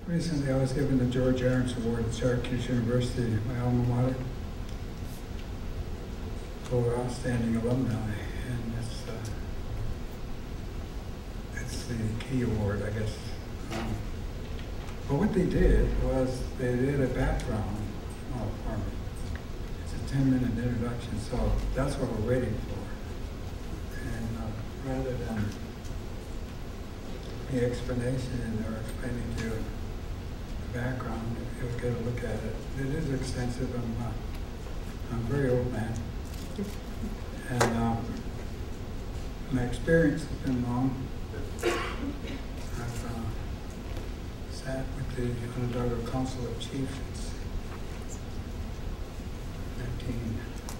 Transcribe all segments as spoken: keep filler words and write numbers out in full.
Recently, I was given the George Ahrens Award at Syracuse University, my alma mater, for outstanding alumni, and it's uh, it's the key award, I guess. Um, but what they did was they did a background uh, for me. It's a ten-minute introduction, so that's what we're waiting for. And uh, rather than the explanation or explaining to you the background, if you'll get a look at it, it is extensive. I'm, uh, I'm a very old man, and um, my experience has been long. I've uh, sat with the Onondaga Council of Chiefs since nineteen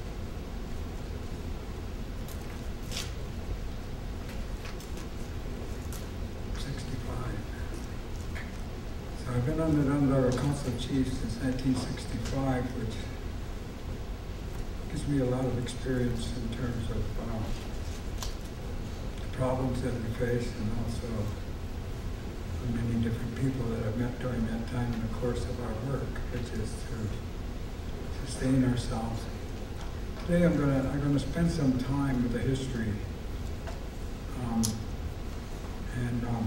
sixty-five. So I've been on the Onondaga Council of Chiefs since nineteen sixty-five, which gives me a lot of experience in terms of uh, the problems that we face, and also the many different people that I've met during that time in the course of our work, which is to sustain ourselves. Today I'm gonna I'm gonna spend some time with the history um, and um,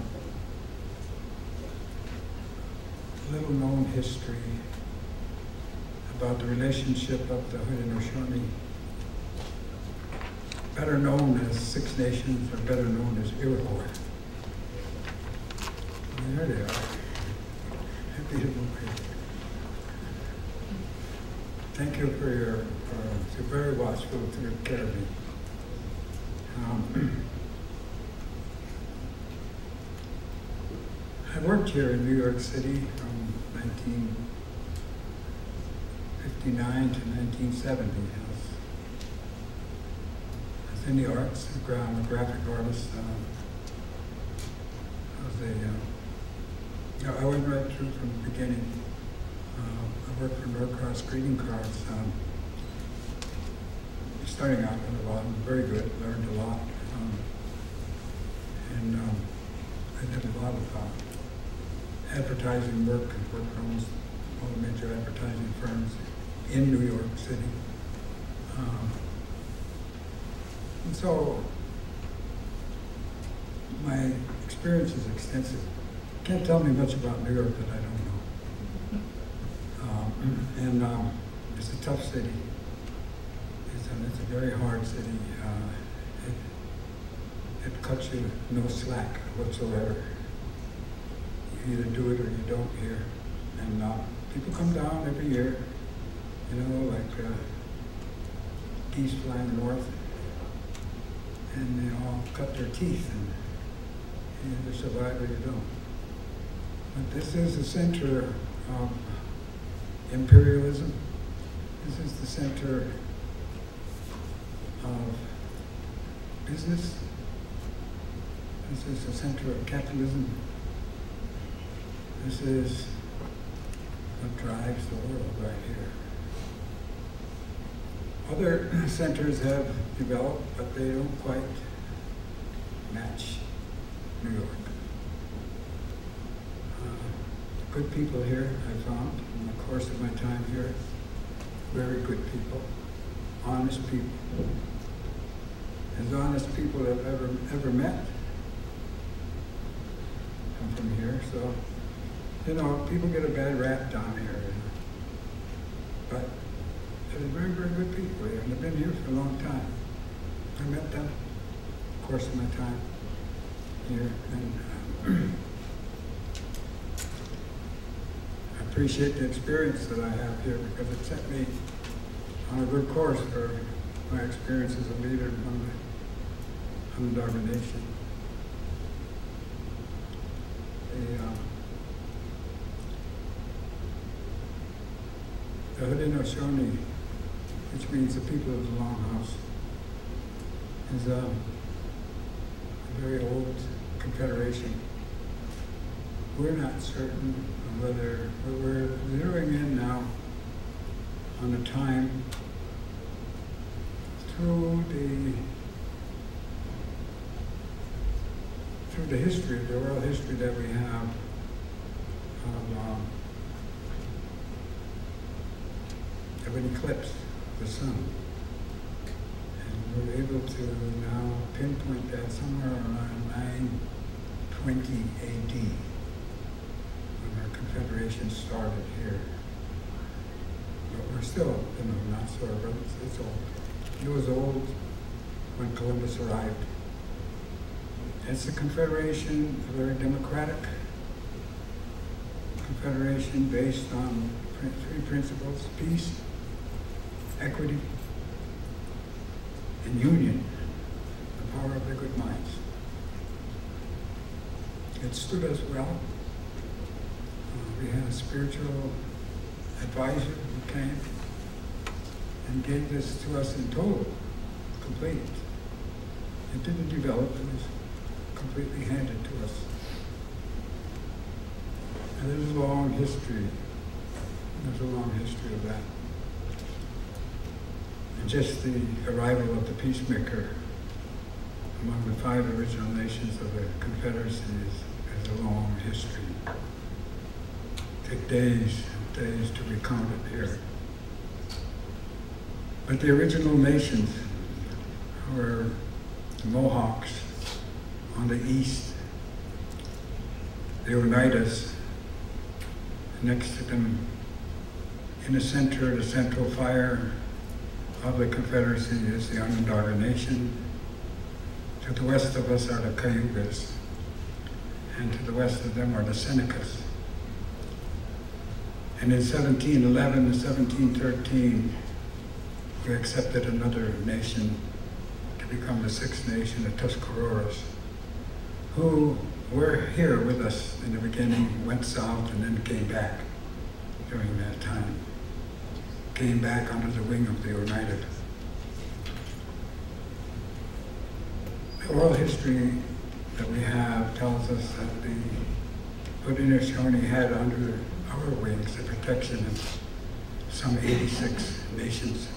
little known history about the relationship of the Haudenosaunee, better known as Six Nations, or better known as Iroquois. And there they are. Beautiful people. Thank you for your, uh, you're very watchful to take care of me. Um, I worked here in New York City from nineteen fifty-nine to nineteen seventy. I was, I was in the arts, I'm a graphic artist. Um, I was a, uh, I went right through from the beginning. Uh, I worked for Norcross Greeting Cards, um, starting out at a lot, very good, learned a lot. Um, and um, I did a lot of uh, advertising work, worked for almost all the major advertising firms in New York City. Um, and so my experience is extensive. Can't tell me much about New York that I don't know. Um, and um, it's a tough city. It's a, it's a very hard city. Uh, it, it cuts you no slack whatsoever. You either do it or you don't here. And uh, people come down every year, you know, like uh, geese flying north, and they all cut their teeth, and you either survive or you don't. But this is the center of imperialism. This is the center of business. This is the center of capitalism. This is what drives the world right here. Other centers have developed, but they don't quite match New York. Uh, good people here, I found, in the course of my time here. Very good people, honest people. As honest people I've ever, ever met. I'm from here, so, you know, people get a bad rap down here. You know. But they're very, very good people here, and they've been here for a long time. I met them in the course of my time here, and uh, I appreciate the experience that I have here, because it set me on a good course for my experience as a leader among the Onondaga Nation. The, uh, the Haudenosaunee, which means the people of the Longhouse, is uh, a very old confederation. We're not certain of whether, we're zeroing in now on the time through the through the history, the oral history that we have of of an eclipse of the sun. And we're able to now pinpoint that somewhere around nine twenty A D, when our Confederation started here. But we're still, you know, not sure, but it's, it's old. It was old when Columbus arrived. It's a confederation, a very democratic confederation based on three principles: peace, equity, and union, the power of the good minds. It stood us well. Uh, we had a spiritual advisor who came and gave this to us in total, complete. It didn't develop, it was completely handed to us. And there's a long history, there's a long history of that. And just the arrival of the peacemaker among the five original nations of the Confederacy is, is a long history. Take days and days to recount it here. But the original nations were the Mohawks on the east, the Oneidas. Next to them, in the center, the central fire of the Confederacy is the Onondaga Nation. To the west of us are the Cayugas, and to the west of them are the Senecas. And in seventeen eleven and seventeen thirteen, we accepted another nation to become the sixth nation, the Tuscaroras, who were here with us in the beginning, went south, and then came back during that time. Came back under the wing of the Oneida. The oral history that we have tells us that the Haudenosaunee had under our wings the protection of some eighty-six nations.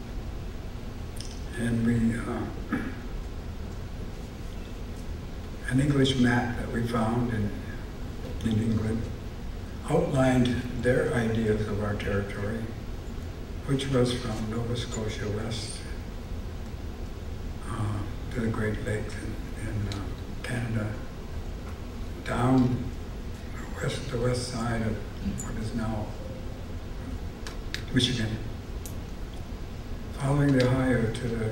And we, uh, an English map that we found in, in England outlined their ideas of our territory, which was from Nova Scotia west uh, to the Great Lakes in, in uh, Canada, down the west, the west side of what is now Michigan, following the Ohio to the,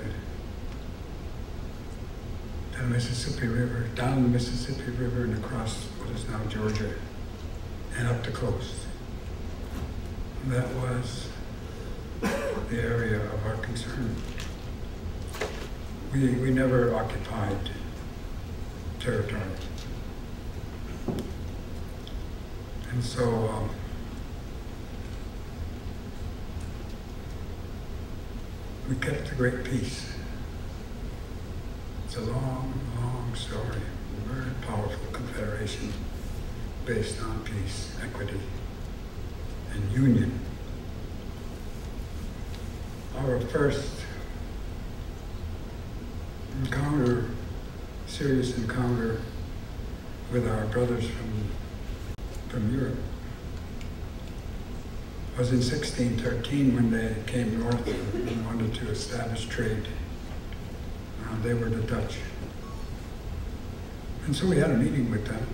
to the Mississippi River, down the Mississippi River and across what is now Georgia, and up the coast. That was the area of our concern. We, we never occupied territory. And so, um, we kept the great peace. It's a long, long story, a very powerful confederation based on peace, equity, and union. Our first encounter, serious encounter with our brothers from, from Europe was in sixteen thirteen when they came north and wanted to establish trade. Uh, they were the Dutch. And so we had a meeting with them.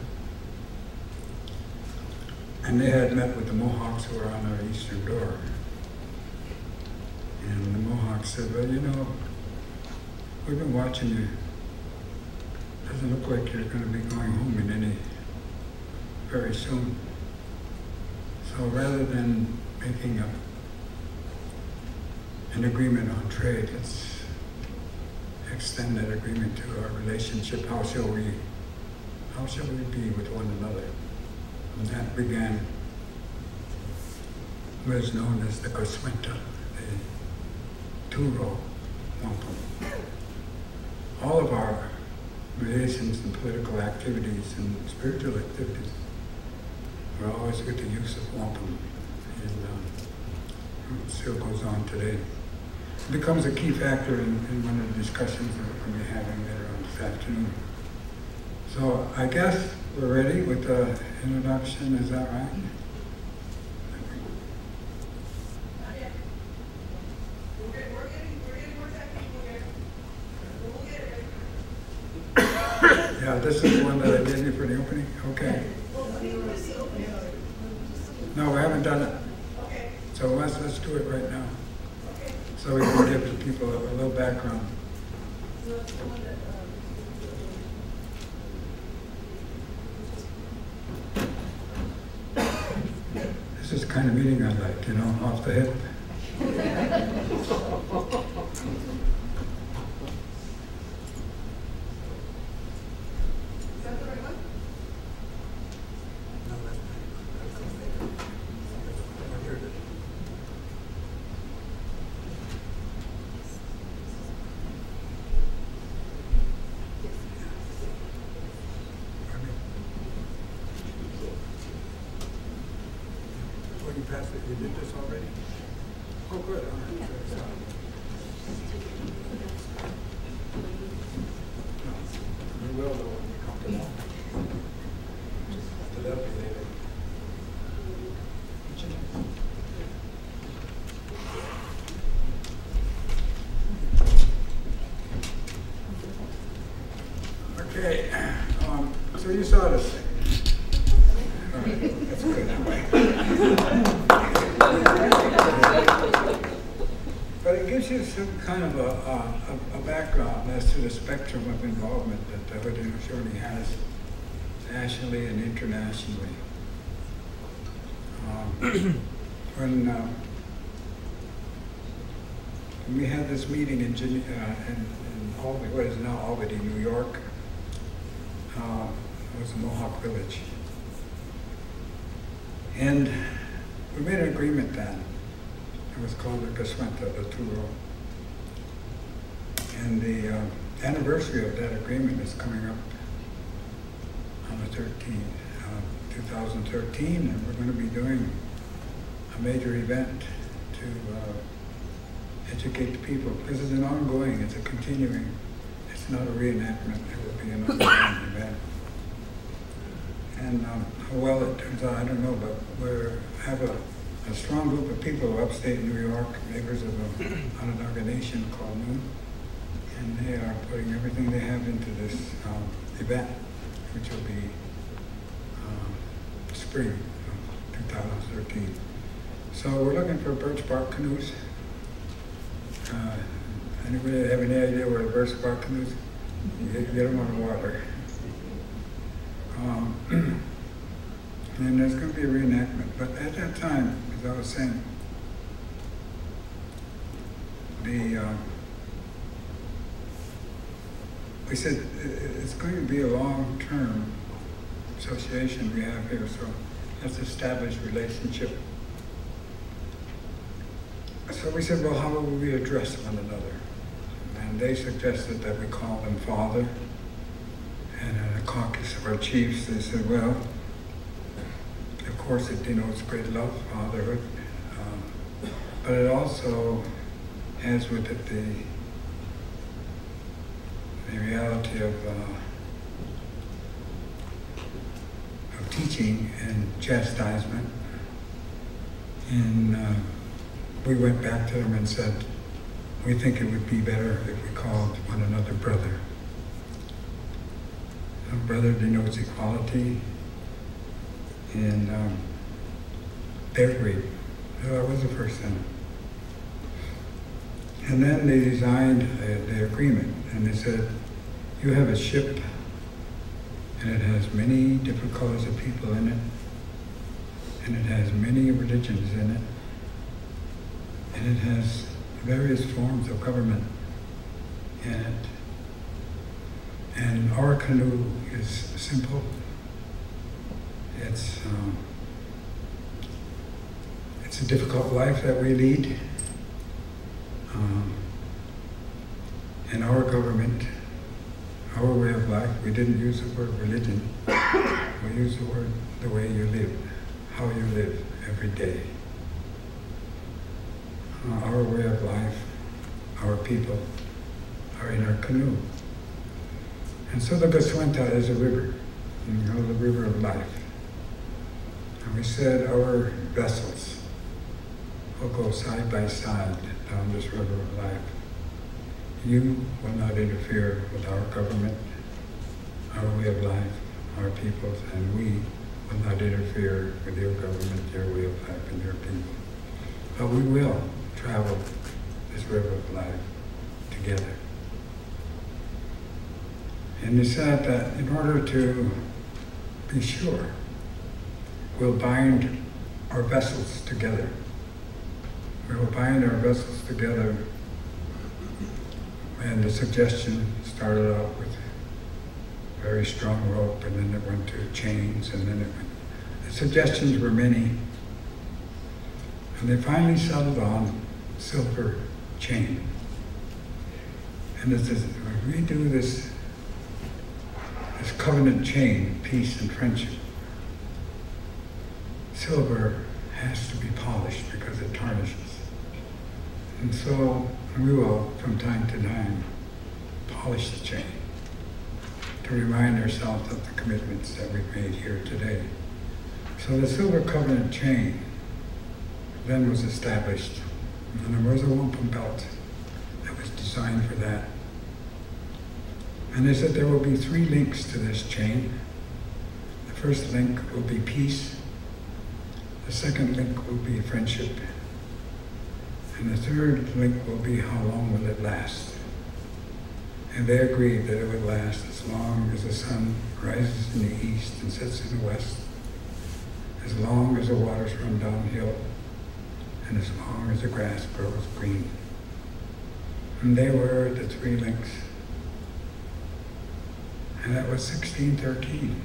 And they had met with the Mohawks who were on our eastern door. And the Mohawks said, well, you know, we've been watching you. Doesn't look like you're going to be going home in any, very soon. So rather than making a, an agreement on trade, let's extend that agreement to our relationship. How shall we, how shall we be with one another? And that began, was known as the Goswenta, the Turo Wampum. All of our relations and political activities and spiritual activities were always with the use of wampum, and um, it still goes on today. It becomes a key factor in, in one of the discussions that we're going to be having later on this afternoon. So I guess we're ready with the introduction, is that right? this is the one that I gave you for the opening? Okay. No, we haven't done it. So let's, let's do it right now. So we can give the people a, a little background. This is the kind of meeting I like, you know, off the hip. You passed it. You did this already? Oh, good. All right. Good. So, no, we will though when we come to that. So that'll be later. Okay. Um, so you saw this thing. All right. That's good that way. But it gives you some kind of a, a, a background as to the spectrum of involvement that the Haudenosaunee has nationally and internationally. Um, when, uh, when we had this meeting in, Gene- uh, in, in Albany, what is now Albany, New York, uh, it was a Mohawk village. And we made an agreement then. It was called the Kaswenta, the Turo. And the uh, anniversary of that agreement is coming up on the thirteenth, uh, two thousand thirteen, and we're going to be doing a major event to uh, educate the people, because it's an ongoing, it's a continuing, it's not a reenactment, it will be an ongoing event. And um, how well it turns out, I don't know, but we have a, a strong group of people upstate New York, neighbors of a Onondaga Nation called Noon, and they are putting everything they have into this um, event, which will be um, spring of two thousand thirteen. So we're looking for birch bark canoes. Uh, anybody have any idea where the birch bark canoes? You get, get them on the water. Um, and there's going to be a reenactment, but at that time, as I was saying, the uh, we said it's going to be a long-term association we have here, so let's establish relationship. So we said, well, how will we address one another? And they suggested that we call them Father. And at a caucus of our chiefs, they said, well, of course it denotes great love, fatherhood, um, but it also has with it the, the reality of, uh, of teaching and chastisement. And uh, we went back to them and said, we think it would be better if we called one another brother. A brother denotes equality, and um, they agreed. So that was the first thing. And then they designed a, the agreement, and they said, you have a ship, and it has many different colors of people in it, and it has many religions in it, and it has various forms of government in it. And our canoe is simple. It's um, it's a difficult life that we lead. Um, and our government, our way of life, we didn't use the word religion. We used the word the way you live, how you live every day. Uh, our way of life, our people, are in our canoe. And so the Kaswenta is a river, you know, the river of life. And we said our vessels will go side by side down this river of life. You will not interfere with our government. our way of life, our peoples, and we will not interfere with your government, your way of life, and your people. But we will travel this river of life together. And he said that in order to be sure, we'll bind our vessels together. We will bind our vessels together. And the suggestion started out with very strong rope, and then it went to chains, and then it went. The suggestions were many. And they finally settled on silver chain. And it says, when we do this, this covenant chain, peace and friendship, silver has to be polished because it tarnishes. And so we will, from time to time, polish the chain to remind ourselves of the commitments that we've made here today. So the silver covenant chain then was established, and there was a wampum belt that was designed for that. And they said there will be three links to this chain. The first link will be peace. The second link will be friendship. And the third link will be how long will it last. And they agreed that it would last as long as the sun rises in the east and sets in the west, as long as the waters run downhill, and as long as the grass grows green. And they were the three links. And that was sixteen thirteen.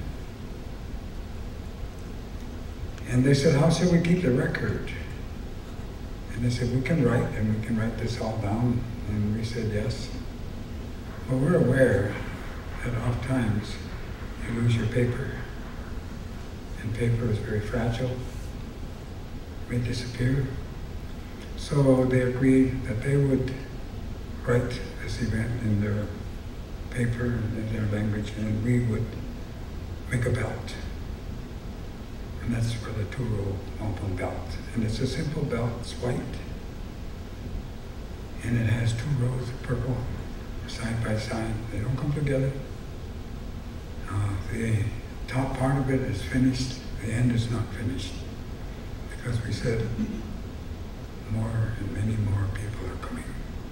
And they said, how should we keep the record? And they said, we can write, and we can write this all down. And we said, yes. Well, we're aware that oft times you lose your paper, and paper is very fragile, it may disappear. So they agreed that they would write this event in their paper, in their language, and we would make a belt. And that's for the Turo wampum belt. And it's a simple belt, it's white. And it has two rows of purple side by side. They don't come together. Uh, the top part of it is finished, the end is not finished. Because we said more and many more people are coming.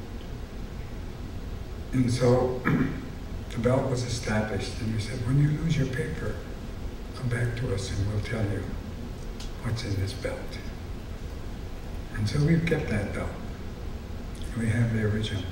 And so the belt was established, and we said, when you lose your paper, come back to us and we'll tell you what's in this belt. And so we've kept that belt. We have the original.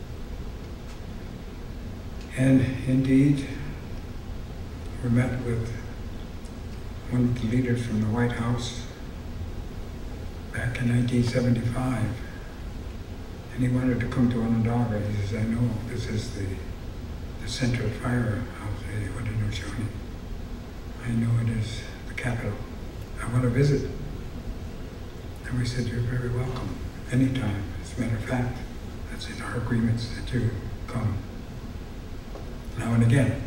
And indeed, we met with one of the leaders from the White House back in nineteen seventy-five. And he wanted to come to Onondaga. He says, I know this is the, the central fire of the Haudenosaunee. I know it is the capital. I want to visit. And we said, you're very welcome, anytime. As a matter of fact, that's in our agreements that you come now and again.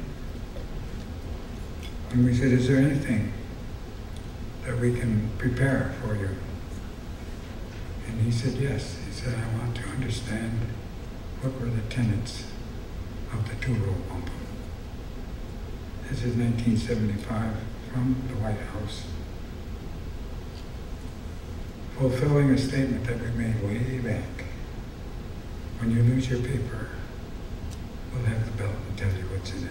And we said, is there anything that we can prepare for you? And he said, yes. He said, I want to understand what were the tenets of the Turo wampum. This is nineteen seventy-five from the White House, fulfilling a statement that we made way back. When you lose your paper, we'll have the belt and tell you what's in it.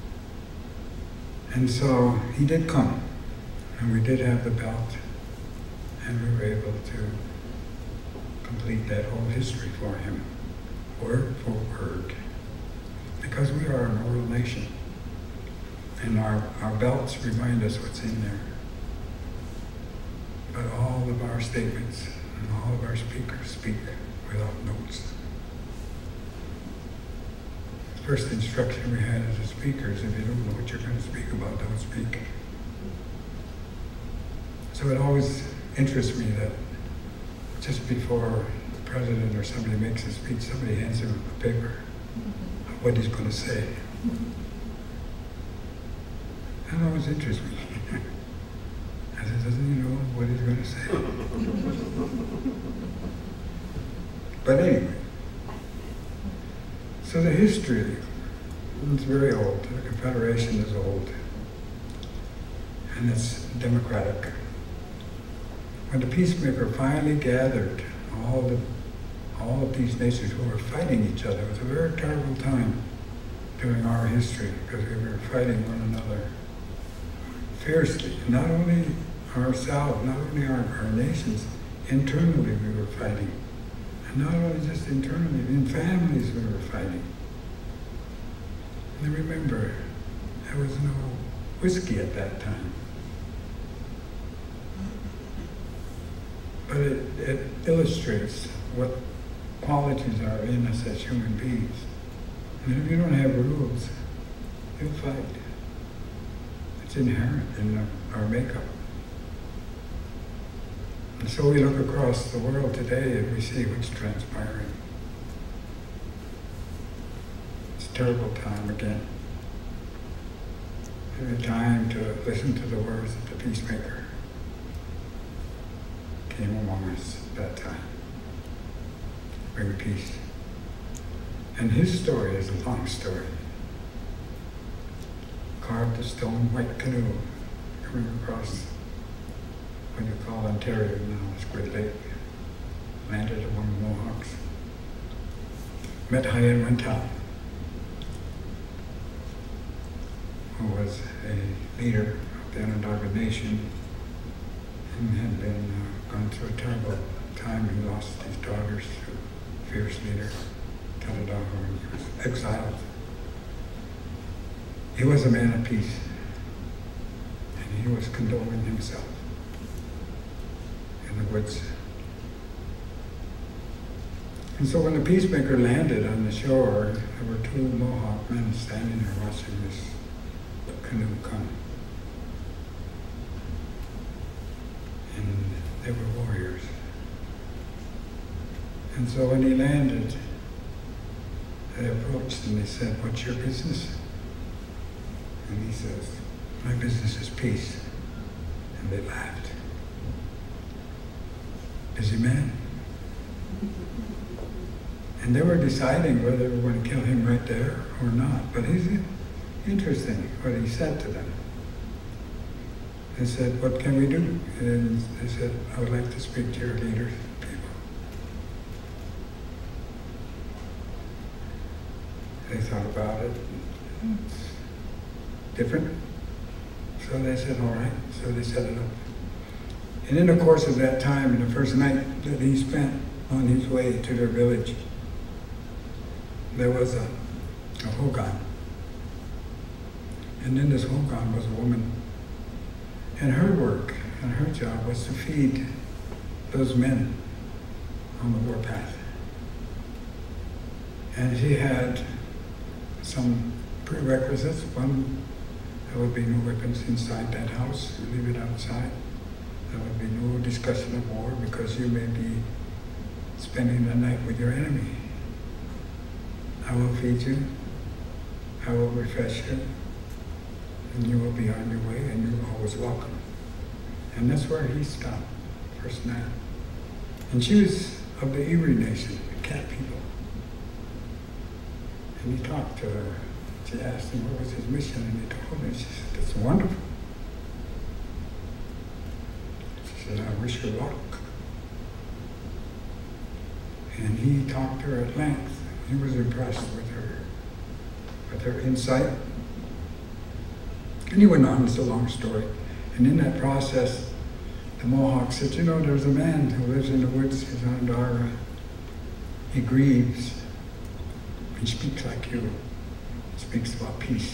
And so he did come, and we did have the belt, and we were able to complete that whole history for him, word for word, because we are an oral nation. And our, our belts remind us what's in there. But all of our statements and all of our speakers speak without notes. The first instruction we had as a speaker is if you don't know what you're going to speak about, don't speak. So it always interests me that just before the president or somebody makes a speech, somebody hands him a paper of what he's going to say. That always interests me. I said, doesn't he know what he's going to say? But anyway, so the history It's very old. The Confederation is old. And it's democratic. When the peacemaker finally gathered all the all of these nations who were fighting each other, it was a very terrible time during our history because we were fighting one another fiercely. Not only ourselves, not only our, our nations, internally we were fighting. And not only just internally, in families we were fighting. And remember, there was no whiskey at that time. But it, it illustrates what qualities are in us as human beings. And if you don't have rules, you'll fight. It's inherent in our makeup. And so we look across the world today and we see what's transpiring. It's a terrible time again. It's a time to listen to the words of the peacemaker came among us at that time. Bring peace. And his story is a long story. Carved a stone white canoe coming across what you call Ontario now, it's Great Lake. Landed among the Mohawks. Met Hayan Wentap, who was a leader of the Onondaga Nation and had been uh, gone through a terrible time. He lost his daughters to a fierce leader, Taladaho, and he was exiled. He was a man of peace, and he was condoling himself in the woods. And so when the peacemaker landed on the shore, there were two Mohawk men standing there watching this canoe come. And they were warriors. And so when he landed, they approached and they said, "What's your business?" And he says, "My business is peace." And they laughed. Busy man. And they were deciding whether they were going to kill him right there or not. But it's interesting what he said to them. They said, "What can we do?" And they said, "I would like to speak to your leaders, people." They thought about it. It's different. So they said, "All right." So they set it up. And in the course of that time, in the first night that he spent on his way to their village, there was a, a hogan. And in this hogan was a woman. And her work and her job was to feed those men on the warpath. And she had some prerequisites. One, there would be no weapons inside that house. You leave it outside. There would be no discussion of war because you may be spending the night with your enemy. I will feed you. I will refresh you. And you will be on your way, and you're always welcome. And that's where he stopped, first night. And she was of the Erie Nation, the Cat people. And he talked to her. She asked him what was his mission, and he told her. She said, "It's wonderful." She said, "I wish you luck." And he talked to her at length. He was impressed with her, with her insight. And he went on, it's a long story. And in that process, the Mohawk said, "You know, there's a man who lives in the woods, he's Onondaga. He grieves. He speaks like you. He speaks about peace."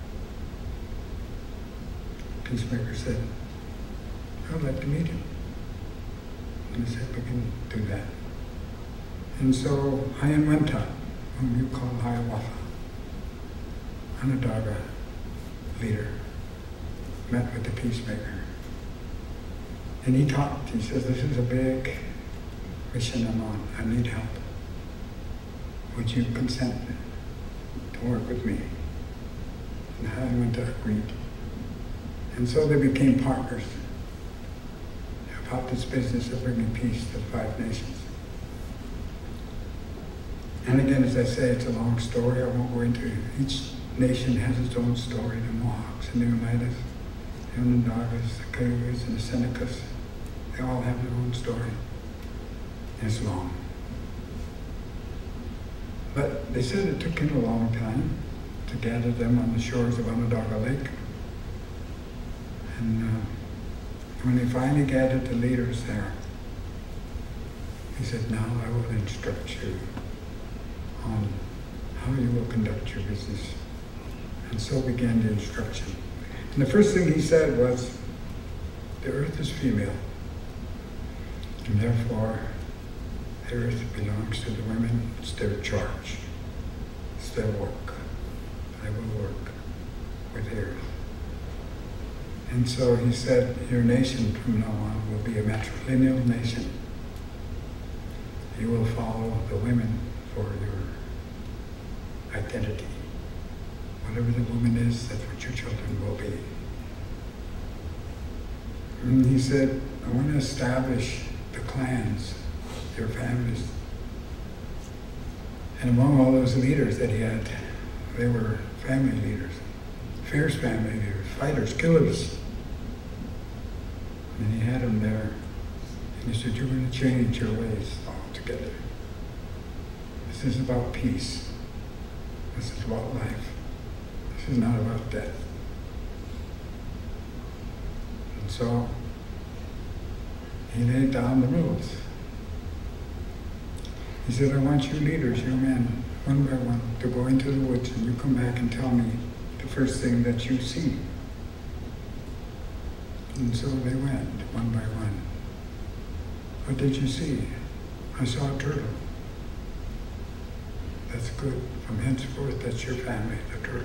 Peacemaker said, "I'd like to meet him." And he said, "We can do that." And so Hayan Wentap, whom you call Hiawatha, Onondaga leader, met with the peacemaker. And he talked. He says, "This is a big mission I'm on. I need help. Would you consent to work with me?" And Hayan Wentap agreed. And so they became partners about this business of bringing peace to the five nations. And again, as I say, it's a long story. I won't go into each nation has its own story. The Mohawks and the Oneidas, the Onondagas, the Cayugas and the Senecas, they all have their own story. It's long. But they said it took him a long time to gather them on the shores of Onondaga Lake. And uh, when he finally gathered the leaders there, he said, now I will instruct you on how you will conduct your business. And so began the instruction. And the first thing he said was, the earth is female, and therefore the earth belongs to the women. It's their charge. It's their work. I will work with the earth. And so he said, your nation from now on will be a matrilineal nation. You will follow the women for your identity. Whatever the woman is, that's what your children will be. And he said, I want to establish the clans, your families. And among all those leaders that he had, they were family leaders, fierce family leaders, fighters, killers. And he had them there. And he said, you're going to change your ways altogether. This is about peace. This is about life. This is not about death. And so he laid down the rules. He said, I want you leaders, you men, one by one, to go into the woods and you come back and tell me the first thing that you see. And so they went, one by one. What did you see? I saw a turtle. That's good. From henceforth, that's your family, the turtle.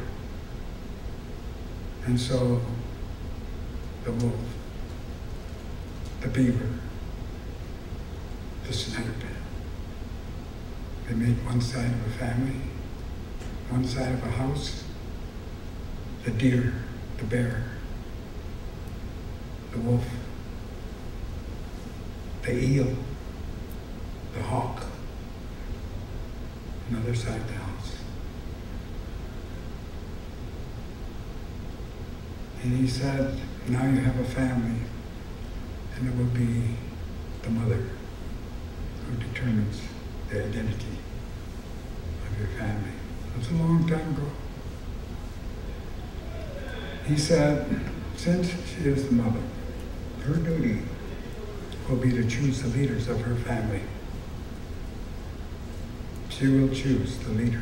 And so, the wolf, the beaver, the snipe. They made one side of a family, one side of a house, the deer, the bear, the wolf, the eel, the hawk, another side of the house. And he said, now you have a family, and it will be the mother who determines the identity of your family. That's a long time ago. He said, since she is the mother, her duty will be to choose the leaders of her family. She will choose the leader.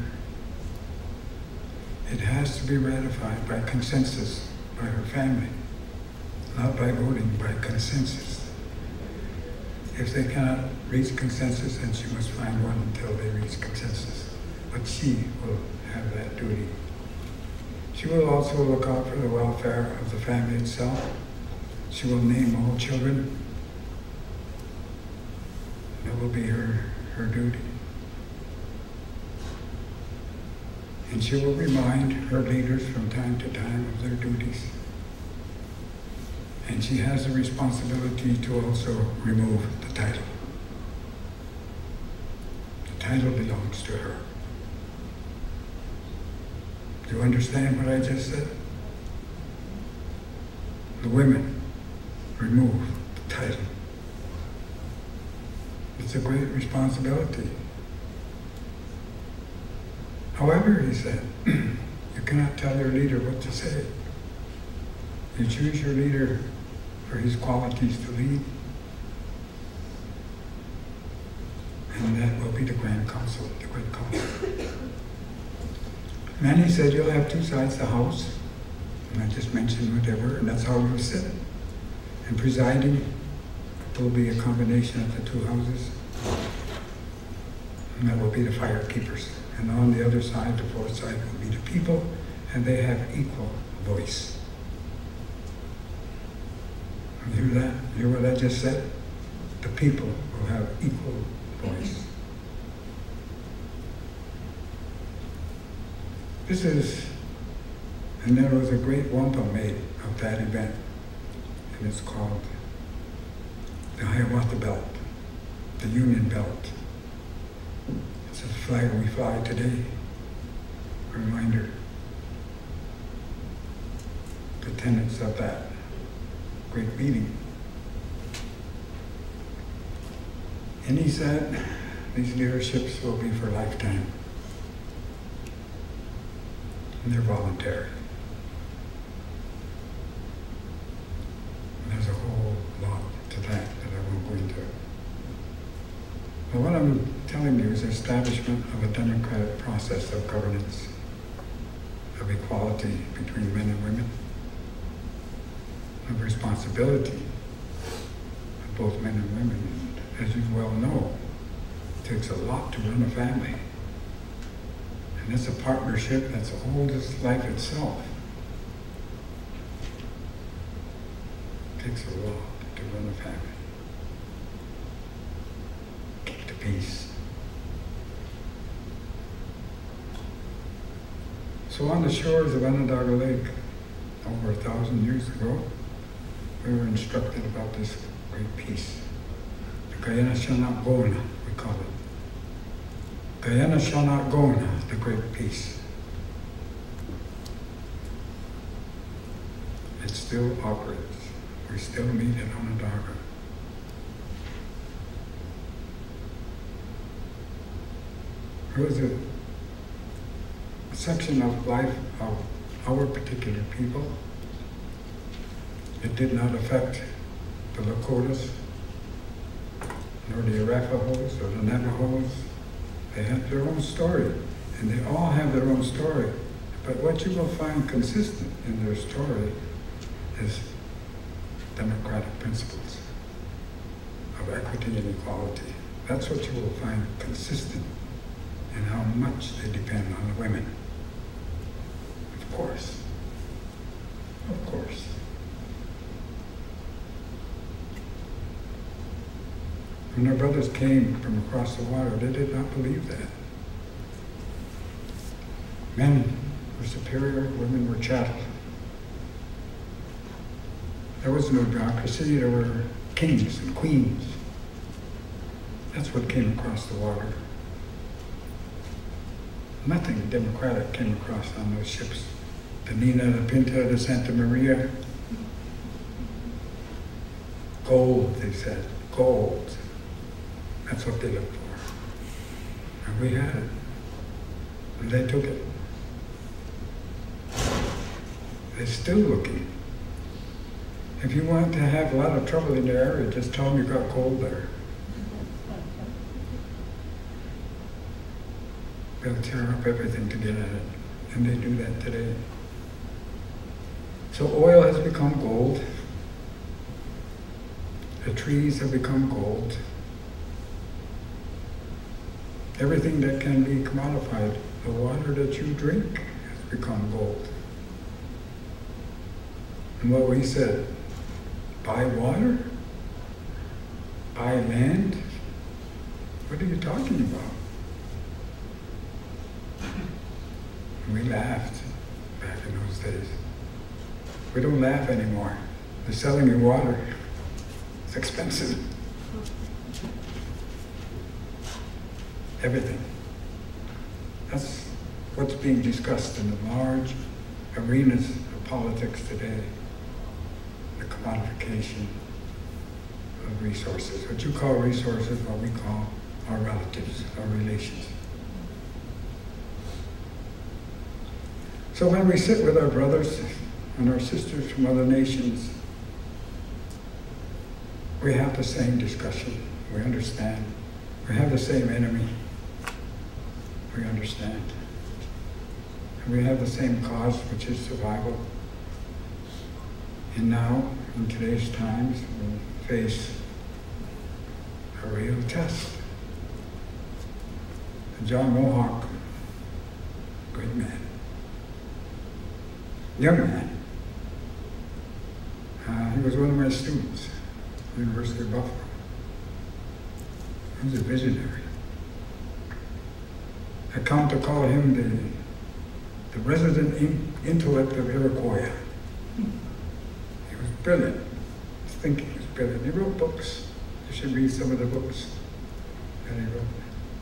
It has to be ratified by consensus by her family, not by voting, by consensus. If they cannot reach consensus, then she must find one until they reach consensus. But she will have that duty. She will also look out for the welfare of the family itself. She will name all children. That will be her, her duty. And she will remind her leaders from time to time of their duties. And she has a responsibility to also remove the title. The title belongs to her. Do you understand what I just said? The women remove the title. It's a great responsibility. However, he said, you cannot tell your leader what to say. You choose your leader for his qualities to lead, and that will be the Grand Council, the Great Council. And then he said, you'll have two sides of the house, and I just mentioned what they were, and that's how we will sit. And presiding will be a combination of the two houses, and that will be the fire keepers. And on the other side, the fourth side, will be the people, and they have equal voice. You hear that? You hear what I just said? The people will have equal voice. This is, and there was a great wampum made of that event, and it's called the Hiawatha Belt, the Union Belt. It's a flag we fly today, a reminder tenets of that great meeting. And he said, these leaderships will be for lifetime. And they're voluntary. And there's a whole lot to that that I won't go into. But what I'm telling you is the establishment of a democratic process of governance, of equality between men and women, of responsibility of both men and women. As you well know, it takes a lot to run a family. And it's a partnership that's old as life itself. It takes a lot to run a family. Keep the peace. So on the shores of Onondaga Lake, over a thousand years ago, we were instructed about this great peace. The Gayana Shanat Gona, we call it. Gayana Shanat Gona, the great peace. It still operates. We still meet at Onondaga. There was a, a section of life of our particular people. It did not affect the Lakotas, nor the Arapahoes or the Navajos. They had their own story, and they all have their own story. But what you will find consistent in their story is democratic principles of equity and equality. That's what you will find consistent in how much they depend on the women. Of course. Of course. When our brothers came from across the water, they did not believe that. Men were superior, women were chattel. There was no democracy, there were kings and queens. That's what came across the water. Nothing democratic came across on those ships. The Nina, the Pinta, the Santa Maria. Gold, they said, gold. That's what they looked for. And we had it. And they took it. They're still looking. If you want to have a lot of trouble in your area, just tell them you got gold there. They'll tear up everything to get at it. And they do that today. So oil has become gold. The trees have become gold. Everything that can be commodified, the water that you drink has become gold. And what we said, buy water? Buy land? What are you talking about? And we laughed back in those days. We don't laugh anymore. They're selling you water. It's expensive. Everything. That's what's being discussed in the large arenas of politics today. The commodification of resources. What you call resources, what we call our relatives, our relations. So when we sit with our brothers and our sisters from other nations, we have the same discussion. We understand. We have the same enemy. We understand. And we have the same cause, which is survival. And now, in today's times, we face a real test. John Mohawk, great man, young man. Uh, he was one of my students at the University of Buffalo. He was a visionary. I come to call him the, the resident in, intellect of Iroquois. He was brilliant. His thinking was brilliant. He wrote books. You should read some of the books that he wrote.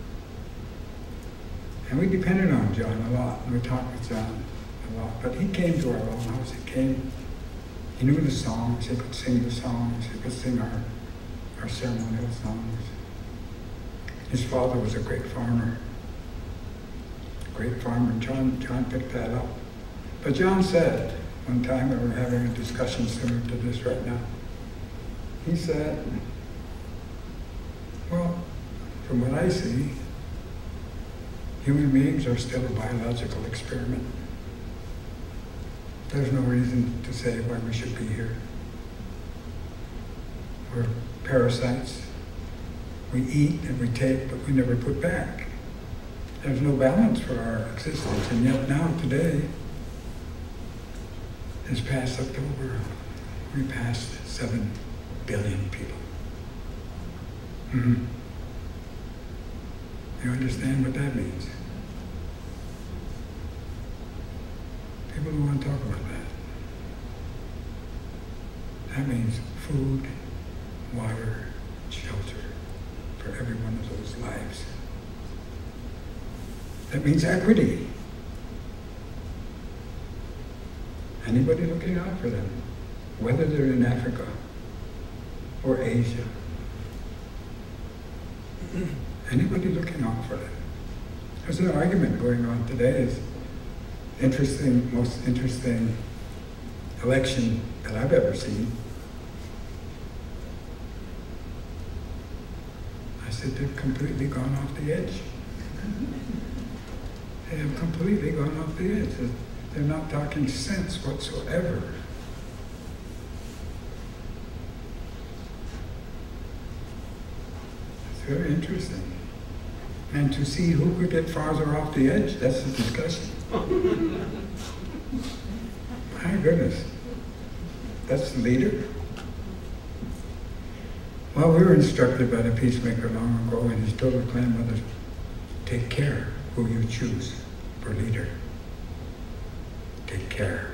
And we depended on John a lot. We talked with John a lot. But he came to our own house. He came He knew the songs, he could sing the songs, he could sing our, our ceremonial songs. His father was a great farmer. Great farmer, John, John picked that up. But John said, one time we were having a discussion similar to this right now, he said, well, from what I see, human beings are still a biological experiment. There's no reason to say why we should be here. We're parasites. We eat and we take, but we never put back. There's no balance for our existence, and yet now, today, this past October, we passed seven billion people. Mm-hmm. You understand what that means? People don't want to talk about that. That means food, water, shelter for every one of those lives. That means equity. Anybody looking out for them, whether they're in Africa or Asia. Anybody looking out for them. There's an argument going on today. It's interesting, most interesting election that I've ever seen. I said they've completely gone off the edge. They have completely gone off the edge. They're not talking sense whatsoever. It's very interesting. And to see who could get farther off the edge, that's the discussion. My goodness. That's the leader. Well, we were instructed by the peacemaker long ago, and he told the clan mothers, take care who you choose for leader. Take care.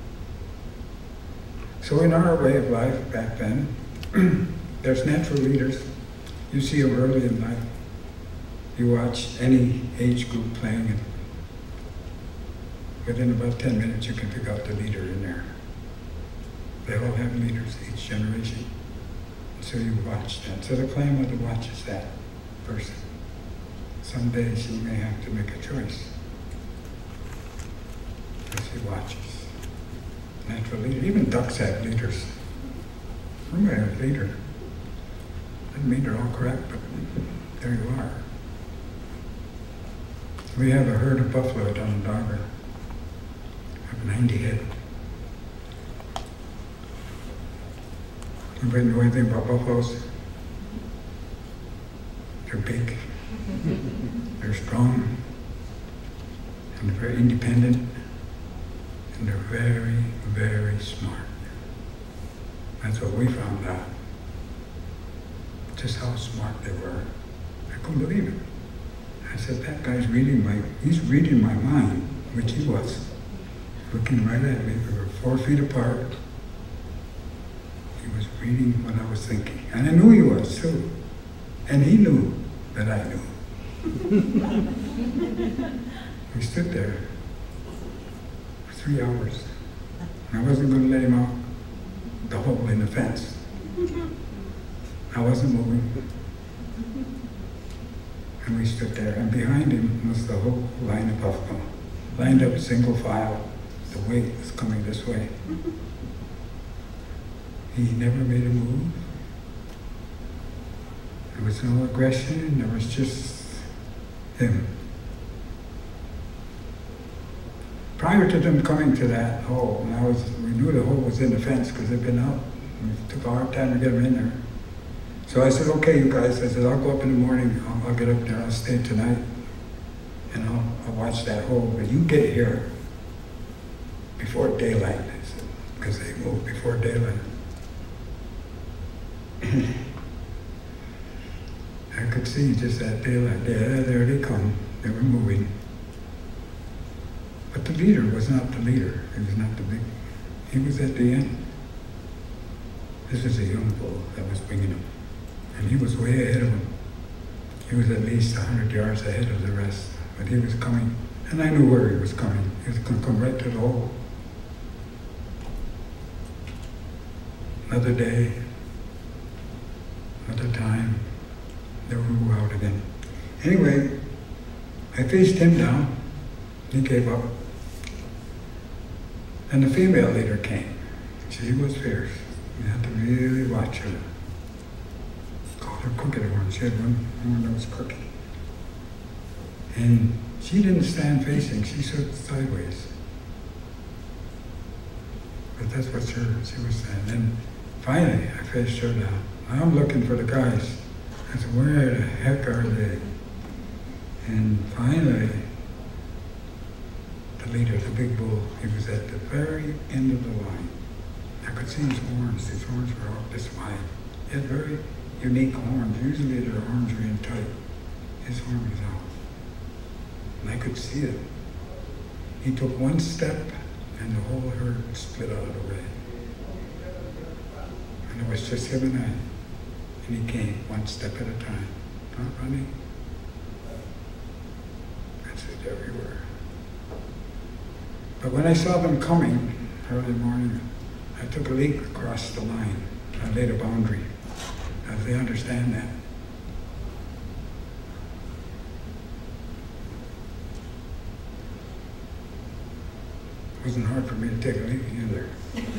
So in our way of life back then, there's natural leaders. You see them early in life. You watch any age group playing, and within about ten minutes you can pick out the leader in there. They all have leaders, each generation. So you watch that. So the clan mother watches that person. Someday she may have to make a choice. But she watches. Natural leader. Even ducks have leaders. Everybody has a leader. Doesn't mean they're all correct, but there you are. We have a herd of buffalo down in Darwin. We have ninety head. Anybody know anything about buffaloes? They're big. They're strong. And they're very independent. And they're very, very smart. That's what we found out. Just how smart they were. I couldn't believe it. I said, that guy's reading my, he's reading my mind, which he was. Looking right at me, we were four feet apart. He was reading what I was thinking. And I knew he was too. And he knew that I knew. We stood there for three hours. And I wasn't going to let him out the hole in the fence. I wasn't moving. And we stood there, and behind him was the whole line of buffalo, lined up single file. The weight was coming this way. He never made a move. There was no aggression, there was just him. Prior to them coming to that hole, and I was, we knew the hole was in the fence because they'd been out. It took a hard time to get them in there. So I said, okay, you guys, I said, I'll go up in the morning, I'll, I'll get up there, I'll stay tonight, and I'll, I'll watch that hole, but you get here before daylight, I said, because they move before daylight. I could see just that daylight, yeah, there they come, they were moving. But the leader was not the leader, he was not the big, he was at the end. This is a young bull that was bringing him. And he was way ahead of him. He was at least a hundred yards ahead of the rest. But he was coming, and I knew where he was coming. He was going to come right to the hole. another day, another time, they were out again. Anyway, I faced him down. He gave up. And the female leader came. She was fierce. You had to really watch her. Called her crooked horn. She had one horn that was crooked. And she didn't stand facing, she stood sideways. But that's what she, she was saying. Then finally, I faced her down. I'm looking for the guys. I said, where the heck are they? And finally, the leader, the big bull, he was at the very end of the line. I could see his horns. His horns were out this wide. He had very unique horns. Usually their horns are in tight. His horn was out. And I could see it. He took one step and the whole herd split out of the way. And it was just him and I. And he came one step at a time. Not running. That's it everywhere. But when I saw them coming early morning, I took a leak across the line. I laid a boundary. As they understand that. It wasn't hard for me to take a leak either.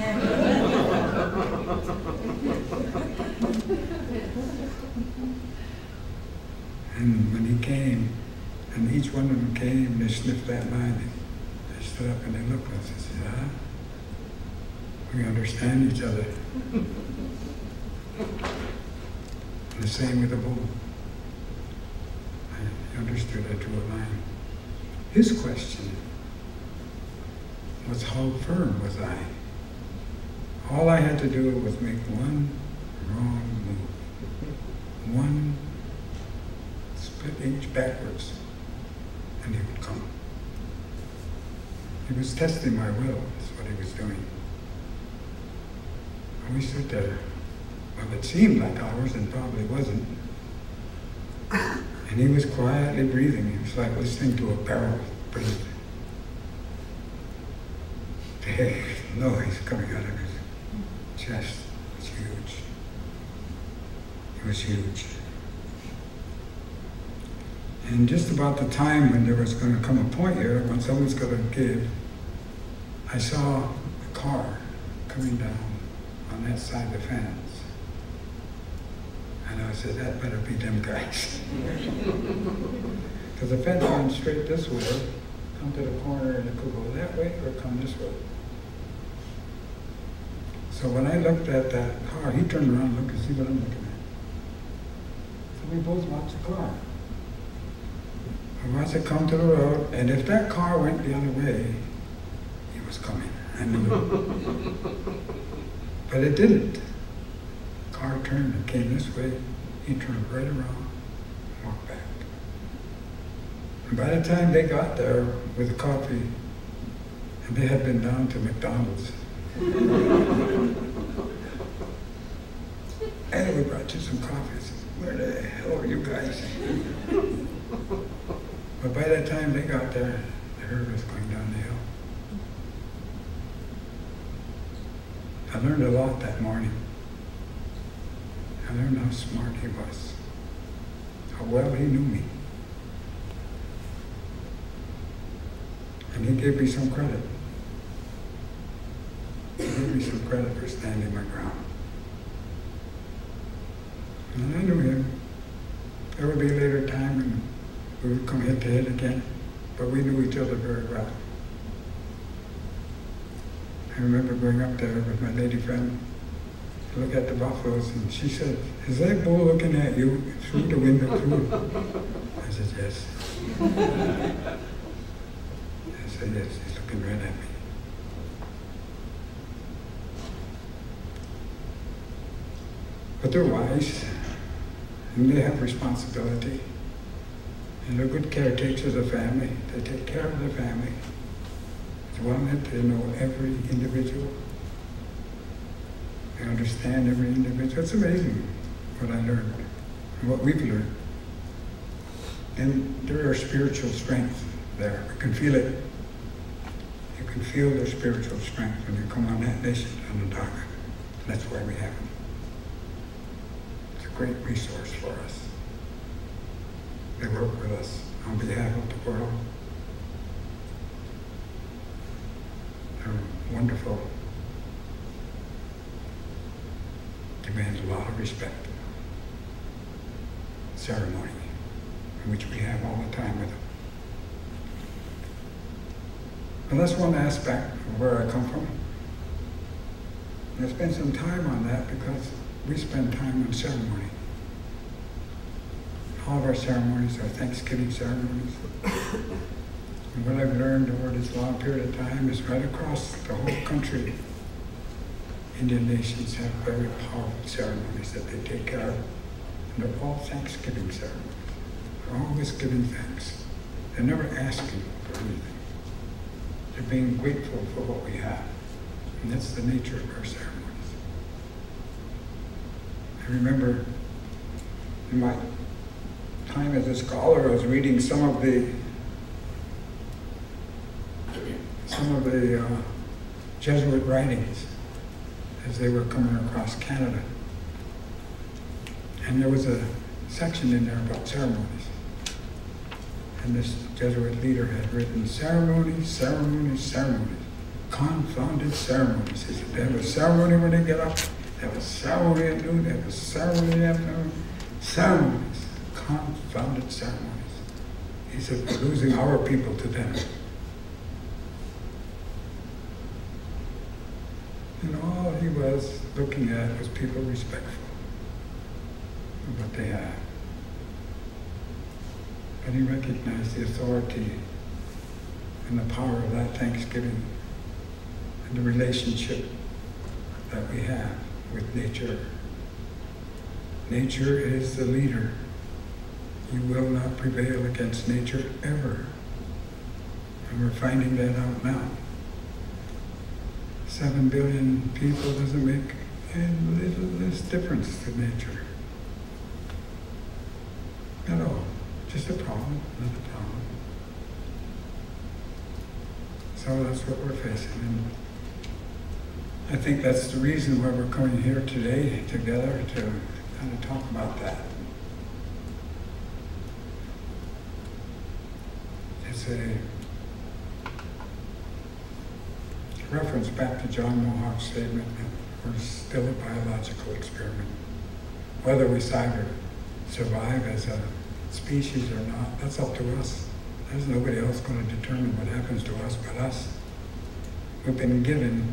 And when he came, and each one of them came, they sniffed that line. They stood up and they looked at us and said, ah, we understand each other. And the same with the bull. I understood, I drew a line. His question was how firm was I? All I had to do was make one wrong move. One split inch backwards, and he would come. He was testing my will, that's what he was doing. And we stood there. Well, it seemed like ours and probably wasn't. And he was quietly breathing. It was like listening to a barrel breathe. The noise coming out of his chest was huge. It was huge. And just about the time when there was going to come a point here, when someone's going to give, I saw a car coming down on that side of the fence. And I said, that better be them guys. Because the fence went straight this way, come to the corner, and it could go that way or come this way. So when I looked at that car, he turned around and looked and see what I'm looking at. So we both watched the car. I watched it come to the road, and if that car went the other way, he was coming. I knew it. But it didn't. The car turned and came this way. He turned right around and walked back. And by the time they got there with the coffee, and they had been down to McDonald's, and we brought you some coffee. I said, where the hell are you guys? But by the time they got there, the herd was going down the hill. I learned a lot that morning. I learned how smart he was, how well he knew me. And he gave me some credit. He gave me some credit for standing my ground. And I knew him. There would be a later time when we would come head to head again, but we knew each other very well. I remember going up there with my lady friend to look at the buffaloes, and she said, is that bull looking at you through the window too? I said, yes. I said, yes, he's looking right at me. But they're wise, and they have responsibility, and they're good caretakers of family. They take care of their family. It's one that they know every individual. They understand every individual. It's amazing what I learned, and what we've learned. And there are spiritual strength there. You can feel it. You can feel their spiritual strength when you come on that nation on the dock. That's why we have them. It's a great resource for us. They work with us on behalf of the world. They're wonderful. Demand a lot of respect. Ceremony, which we have all the time with them. And that's one aspect of where I come from. And I spend some time on that because we spend time on ceremony. All of our ceremonies are Thanksgiving ceremonies. And what I've learned over this long period of time is right across the whole country, Indian nations have very powerful ceremonies that they take care of. And they're all Thanksgiving ceremonies. They're always giving thanks. They're never asking for anything. They're being grateful for what we have. And that's the nature of our ceremonies. I remember in my time as a scholar, I was reading some of the some of the uh, Jesuit writings as they were coming across Canada. And there was a section in there about ceremonies. And this Jesuit leader had written, ceremonies, ceremonies, ceremonies. Confounded ceremonies. He said, they have a ceremony when they get up, they have a ceremony at noon, they have a ceremony in the afternoon. Ceremonies. Confounded ceremonies. He said, we're losing our people to them. And all he was looking at was people respectful of what they have. But he recognized the authority and the power of that Thanksgiving and the relationship that we have with nature. Nature is the leader. You will not prevail against nature ever. And we're finding that out now. Seven billion people doesn't make a little less difference to nature. At all. Just a problem, not a problem. So that's what we're facing. And I think that's the reason why we're coming here today together to kind of talk about that. It's a reference back to John Mohawk's statement that we're still a biological experiment. Whether we survive as a species or not, that's up to us. There's nobody else going to determine what happens to us but us. We've been given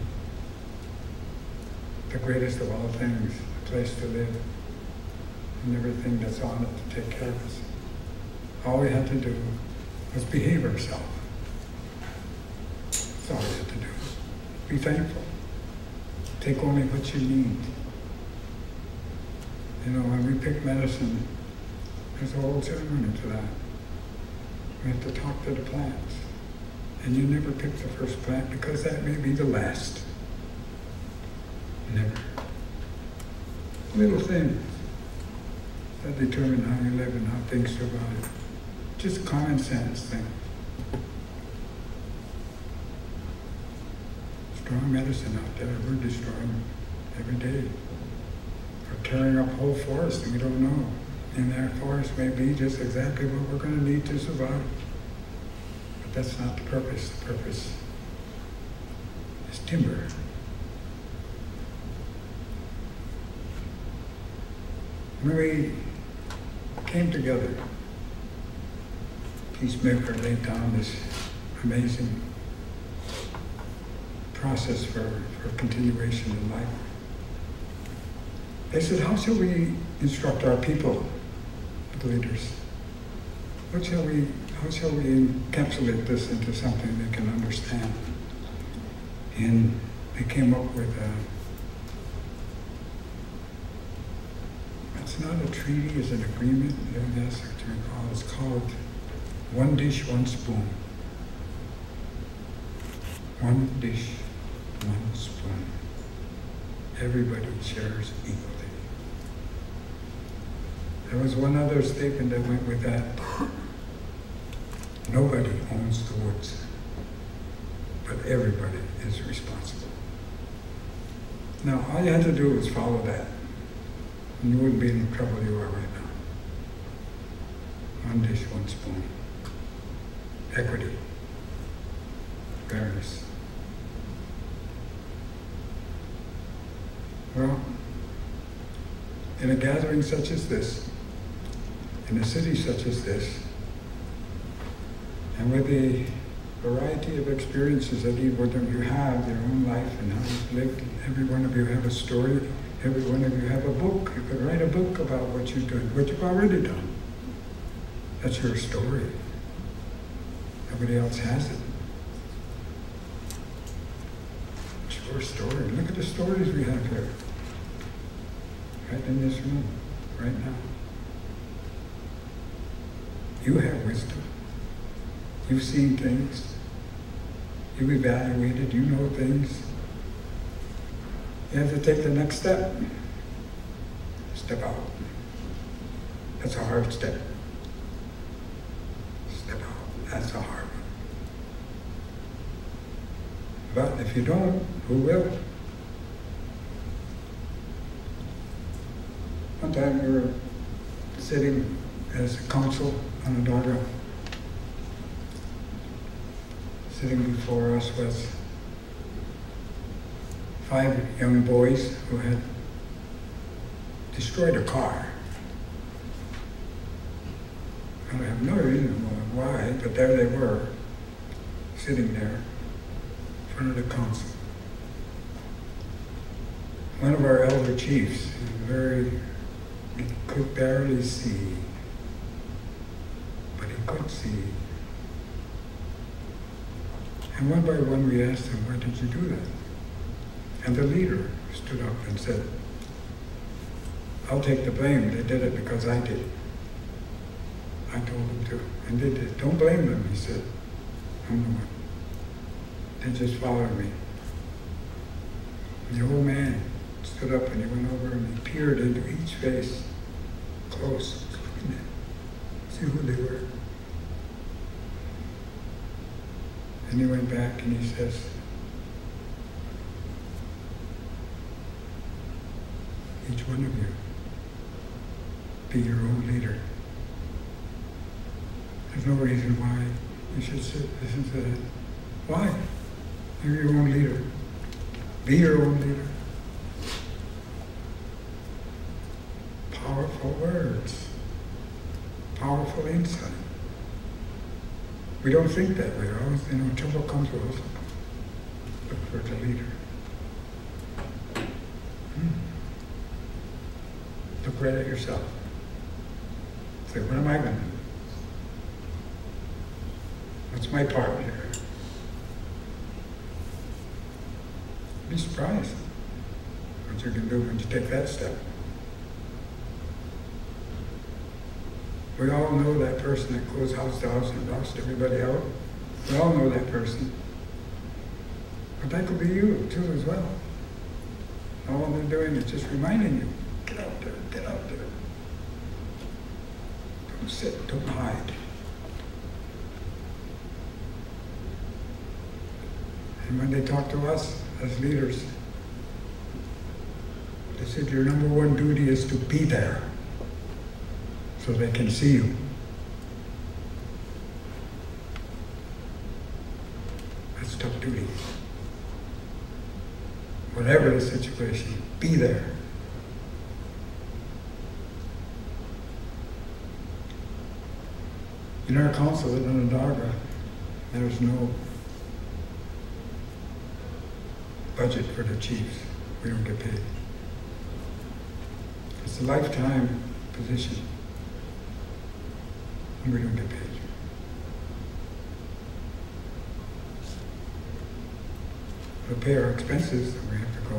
the greatest of all things, a place to live, and everything that's on it to take care of us. All we had to do was behave ourselves. That's all we had to do. Be thankful. Take only what you need. You know, when we pick medicine, there's a whole ceremony to that. We have to talk to the plants. And you never pick the first plant because that may be the last. Never. Little things that determine how you live and how things survive. Just common sense things. Strong medicine out there we're destroying every day. We're tearing up whole forests and we don't know. And that forest may be just exactly what we're going to need to survive. But that's not the purpose. The purpose is timber. When we came together, Peacemaker laid down this amazing process for, for continuation in life. They said, how shall we instruct our people, the leaders? What shall we, how shall we encapsulate this into something they can understand? And they came up with a, it's not a treaty, it's an agreement, that's what we call it. It's called One Dish, One Spoon. One dish, one spoon. Everybody shares equally. There was one other statement that went with that. Nobody owns the woods, but everybody is responsible. Now, all you had to do was follow that, and you wouldn't be in the trouble you are right now. One dish, one spoon. Equity. Fairness. Well, in a gathering such as this, in a city such as this, and with the variety of experiences that each one of you have, your own life and how you've lived, every one of you have a story, every one of you have a book. You could write a book about what you've done, what you've already done. That's your story. Nobody else has it. It's your story. Look at the stories we have here. Right in this room, right now. You have wisdom. You've seen things. You've evaluated. You know things. You have to take the next step. Step out. That's a hard step. Step out. That's a hard one. But if you don't, who will? One time we were sitting as a council on Onondaga. Sitting before us was five young boys who had destroyed a car. And I have no reason why, but there they were, sitting there in front of the council. One of our elder chiefs, very, he could barely see, but he could see. And one by one we asked him, why did you do that? And the leader stood up and said, I'll take the blame. They did it because I did. I told them to. And they did. Don't blame them, he said. I'm the one. They just followed me. And the old man stood up and he went over and he peered into each face close. See who they were. And he went back and he says, each one of you, be your own leader. There's no reason why you should sit, listen to that. Why? You're your own leader. Be your own leader. Powerful words. Powerful insight. We don't think that way. Always, you know, trouble comes with us. Look for the leader. Hmm. Look right at yourself. Say, what am I going to do? What's my part here? Be surprised what you can do when you take that step. We all know that person that goes house to house and knocks everybody out. We all know that person. But that could be you too as well. All they're doing is just reminding you, get out there, get out there. Don't sit, don't hide. And when they talk to us as leaders, they said your number one duty is to be there so they can see you. That's tough duty. Whatever the situation, be there. In our council at Onondaga, there's no budget for the chiefs. We don't get paid. It's a lifetime position, and we don't get paid. We pay our expenses, and we have to go.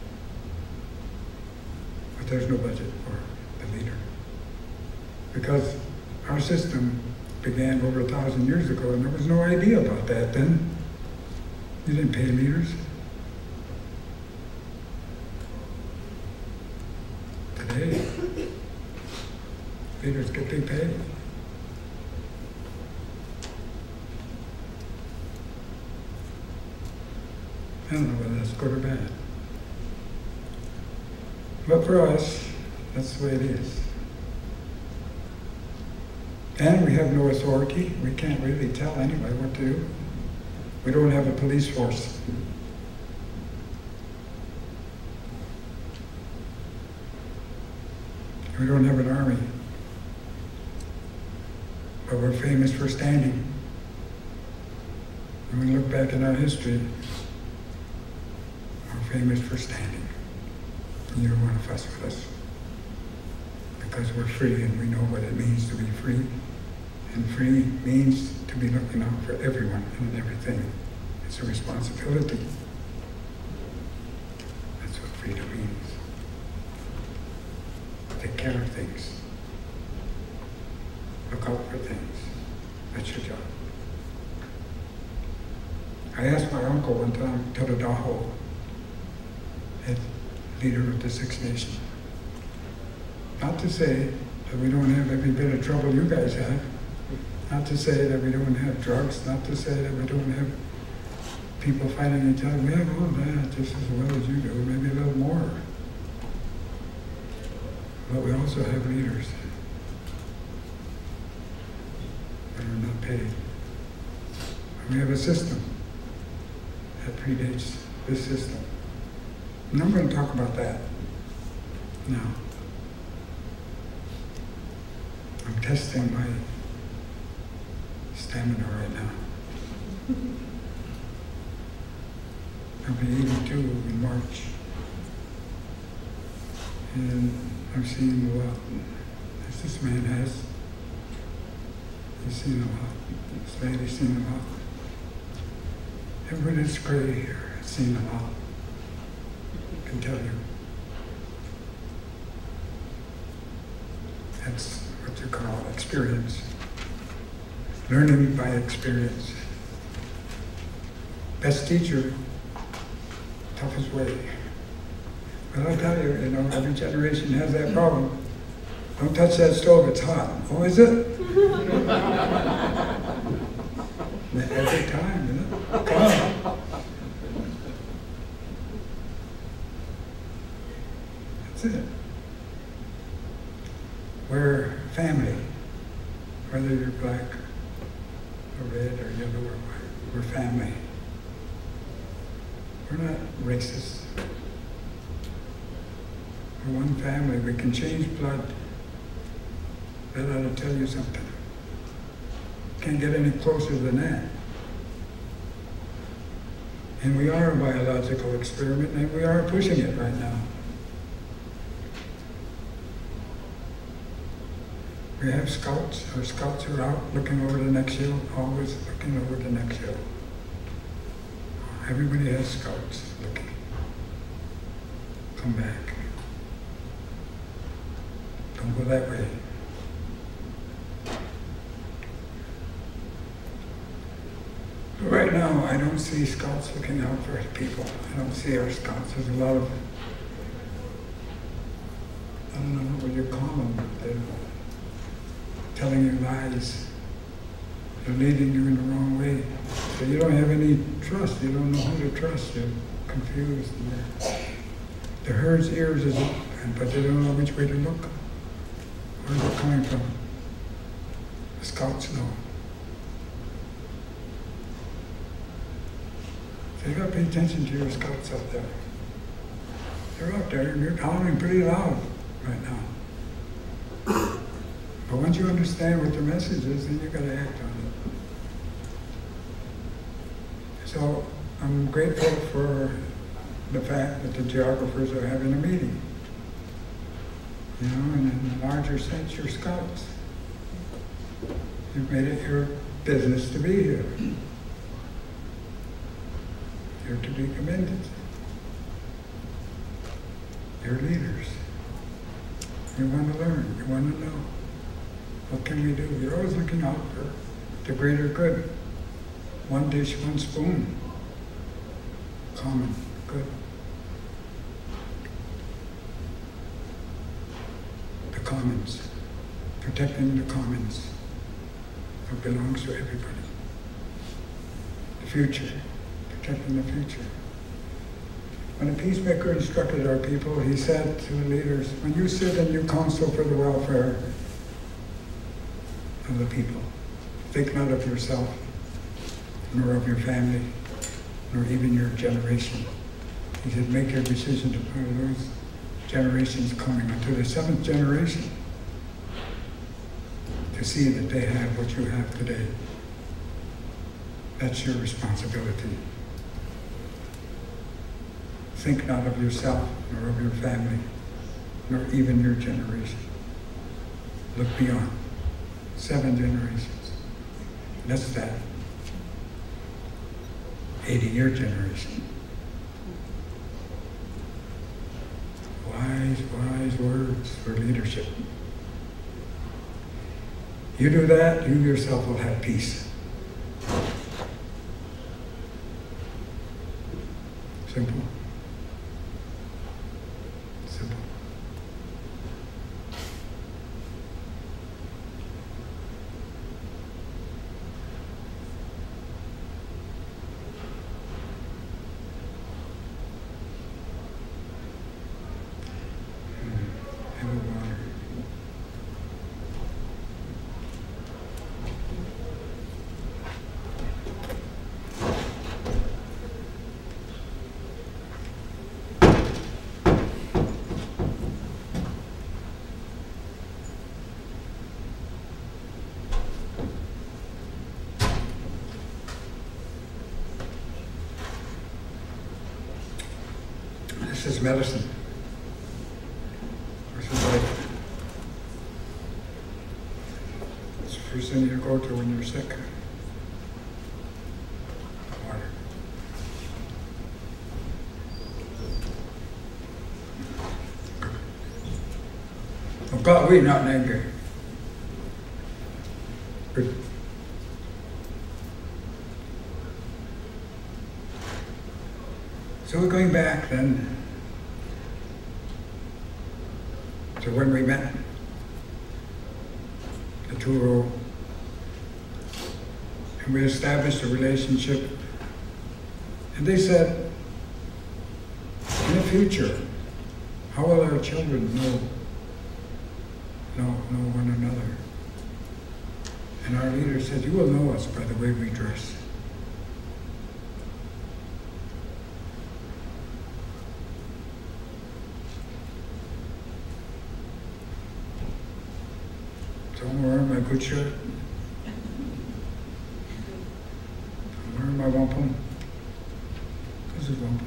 But there's no budget for the leader. Because our system began over a thousand years ago, and there was no idea about that then. You didn't pay leaders. Today, leaders get big pay. I don't know whether that's good or bad. But for us, that's the way it is. And we have no authority. We can't really tell anybody what to do. We don't have a police force. We don't have an army. But we're famous for standing. When we look back in our history, we're famous for standing. And you don't want to fuss with us. Because we're free and we know what it means to be free. And free means to be looking out for everyone and everything. It's a responsibility. That's what freedom means. Take care of things. Look out for things. That's your job. I asked my uncle one time, Tadadaho, head leader of the Six Nations, not to say that we don't have every bit of trouble you guys have, not to say that we don't have drugs, not to say that we don't have people fighting each other. We have all that just as well as you do, maybe a little more. But we also have leaders that are not paid. And we have a system that predates this system. And I'm going to talk about that now. I'm testing my stamina right now. I'll be eighty-two in March. And I've seen a lot, as this man has. He's seen a lot. This lady's seen a lot. Everyone that's gray here has seen a lot. I can tell you. That's what you call experience. Learning by experience. Best teacher, toughest way. But I'll tell you, you know, every generation has that problem. Don't touch that stove, it's hot. Oh, is it? Every time, you know? Come on. That's it. We're family. Whether you're black or red or yellow or white, we're family. We're not racist. We're one family. We can change blood. That ought to tell you something. Can't get any closer than that. And we are a biological experiment, and we are pushing it right now. We have scouts. Our scouts are out looking over the next hill, always looking over the next hill. Everybody has scouts looking. Come back. Don't go that way. But right now, I don't see scouts looking out for people. I don't see our scouts. There's a lot of, I don't know what you call them, but they're telling you lies. They're leading you in the wrong way. So you don't have any trust. You don't know who to trust. You're confused. The herd's ears is open, but they don't know which way to look. Where's it coming from? The scouts know. So you got to pay attention to your scouts out there. They're out there and you're hollering pretty loud right now. But once you understand what the message is, then you got to act on it. So I'm grateful for the fact that the geographers are having a meeting. You know, and in a larger sense, you're scouts. You've made it your business to be here. You're to be commended. You're leaders. You want to learn. You want to know. What can we do? You're always looking out for the greater good. One dish, one spoon. Common good. The commons. Protecting the commons. It belongs to everybody. The future. Protecting the future. When the peacemaker instructed our people, he said to the leaders, when you sit and you counsel for the welfare of the people, think not of yourself, nor of your family, nor even your generation. He said, make your decision to put those generations coming unto the seventh generation to see that they have what you have today. That's your responsibility. Think not of yourself, nor of your family, nor even your generation. Look beyond. Seven generations. That's that eighty-year generation. Wise, wise words for leadership. You do that, you yourself will have peace. Simple. Simple. Have a water. This is medicine. This is life. It's the first thing you go to when you're sick. Water. Oh God, we're not angry. Good. So we're going back then to when we met, the Truro, and we established a relationship. And they said, in the future, how will our children know, know, know one another? And our leader said, you will know us by the way we dress. So I'm wearing my good shirt. I'm wearing my wampum. This is wampum.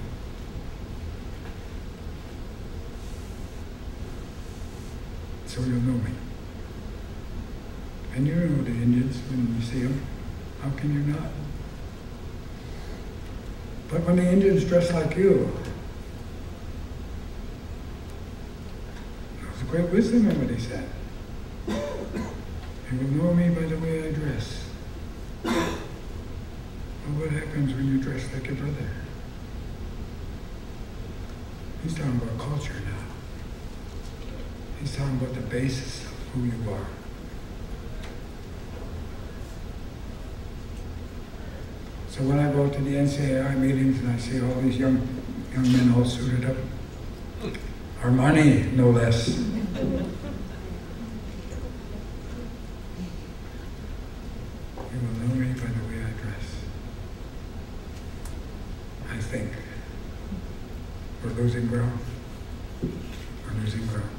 So you'll know me. And you know the Indians when you see them. How can you not? But when the Indians dress like you, there's a great wisdom in what he said. You will know me by the way I dress. Well, what happens when you dress like your brother? He's talking about culture now. He's talking about the basis of who you are. So when I go to the N C A I meetings and I see all these young young men all suited up, Armani, no less. You will know me by the way I dress. I think we're losing ground. We're losing ground.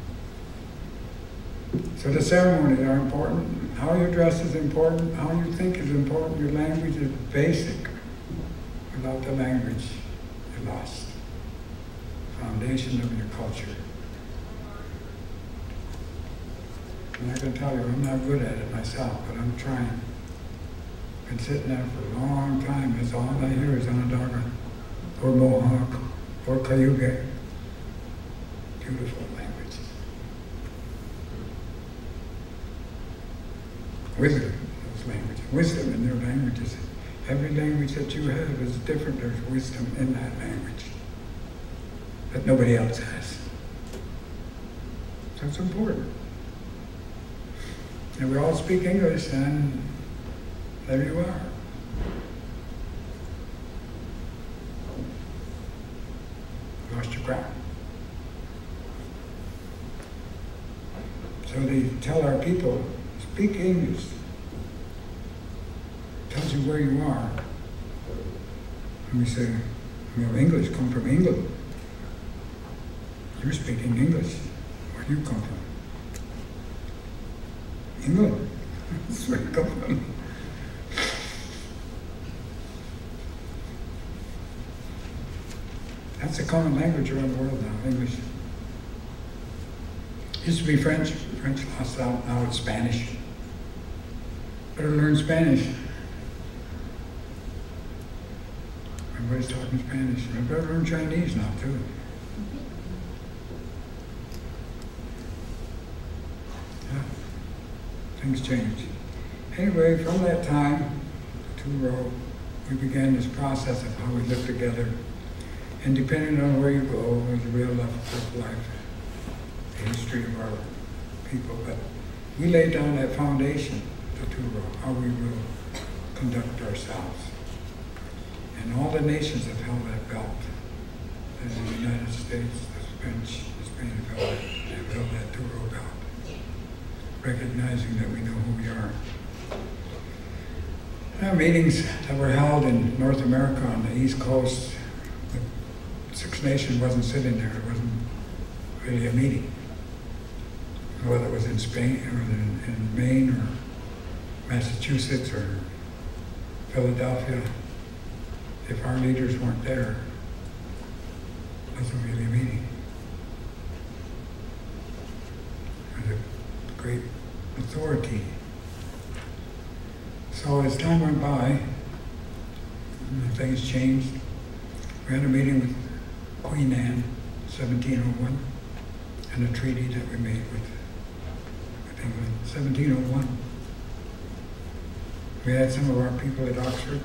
So the ceremonies are important. How you dress is important. How you think is important. Your language is basic. Without the language, you're lost. Foundation of your culture. And I can tell you, I'm not good at it myself, but I'm trying. Been sitting there for a long time. That's all I hear is Onondaga, or Mohawk, or Cayuga. Beautiful language. Wisdom, those languages. Wisdom in their languages. Every language that you have is different. There's wisdom in that language that nobody else has. So it's important. And we all speak English, and there you are. crap. So they tell our people, speak English. Tells you where you are. And we say, well, English come from England. You're speaking English. Where do you come from? England. That's where you come from. That's a common language around the world now, English. Used to be French. French lost out. Now it's Spanish. Better learn Spanish. Everybody's talking Spanish. I better learn Chinese now, too. Yeah. Things change. Anyway, from that time, two-row, we began this process of how we live together. And depending on where you go, there's a real love of life, the history of our people. But we laid down that foundation, the two-row, how we will conduct ourselves. And all the nations have held that belt. There's the United States, the French, the Spain have held that, they've held that two-row belt, recognizing that we know who we are. There are meetings that were held in North America on the East Coast. The Six Nations wasn't sitting there. It wasn't really a meeting. Whether it was in Spain or in, in Maine or Massachusetts or Philadelphia, if our leaders weren't there, it wasn't really a meeting. It was a great authority. So as time went by, things changed. We had a meeting with Queen Anne, seventeen oh one, and a treaty that we made with, with England, seventeen oh one. We had some of our people at Oxford,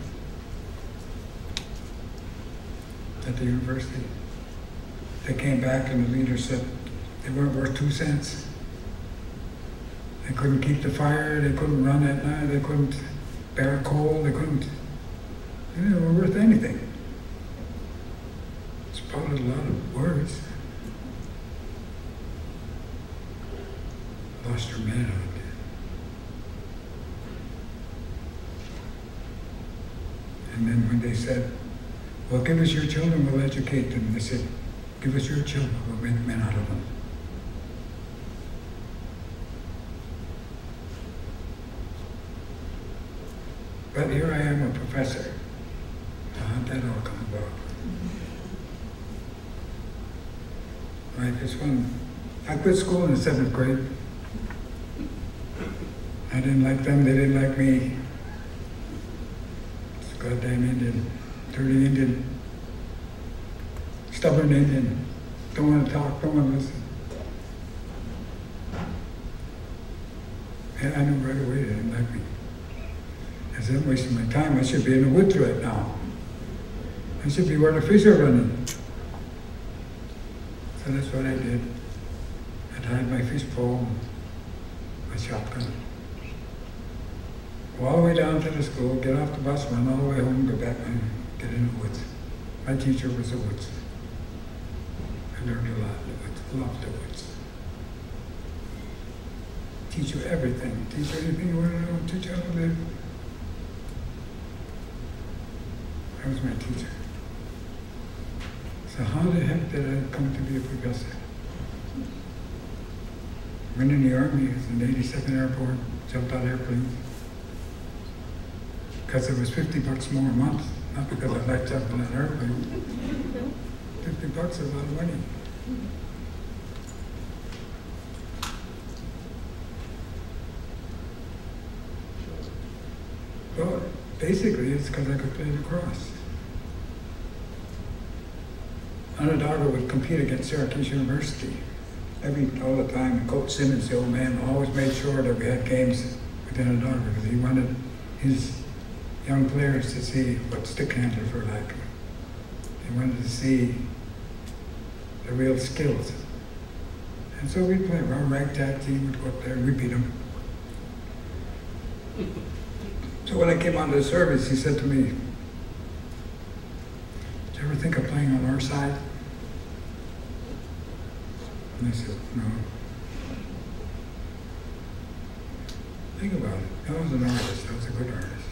at the university. They came back and the leader said they weren't worth two cents. They couldn't keep the fire, they couldn't run at night, they couldn't bear coal, they couldn't, they weren't worth anything. Spouted a lot of words. Lost her manhood. And then when they said, well, give us your children, we'll educate them. They said, give us your children, we'll make men out of them. But here I am, a professor. How'd that all come about? Life is fun. I quit school in the seventh grade. I didn't like them, they didn't like me. It's a goddamn Indian, dirty Indian, stubborn Indian. Don't want to talk, don't want to listen. And I knew right away they didn't like me. I said, I'm wasting my time. I should be in the woods right now. I should be where the fish are running. So that's what I did. I tied my fish pole, my shotgun. Go all the way down to the school, get off the bus, run all the way home, go back and get in the woods. My teacher was the woods. I learned a lot. I loved the woods. Teach you everything. Teach you anything you want to know. Teach you how to live. That was my teacher. So how the heck did I come to be a professor? Went in the Army, I was in the eighty-second Airborne, jumped out of airplanes. Because it was fifty bucks more a month, not because I liked jumping out of airplane. fifty bucks is a lot of money. Well, basically it's because I could play lacrosse. Onondaga would compete against Syracuse University every all the time. And Coach Simmons, the old man, always made sure that we had games with Onondaga because he wanted his young players to see what stick handlers were like. He wanted to see the real skills. And so we'd play. Our ragtag team would go up there and we beat them. So when I came onto the service, he said to me, "Did you ever think of playing on our side?" And I said, no. Think about it. I was an artist. I was a good artist.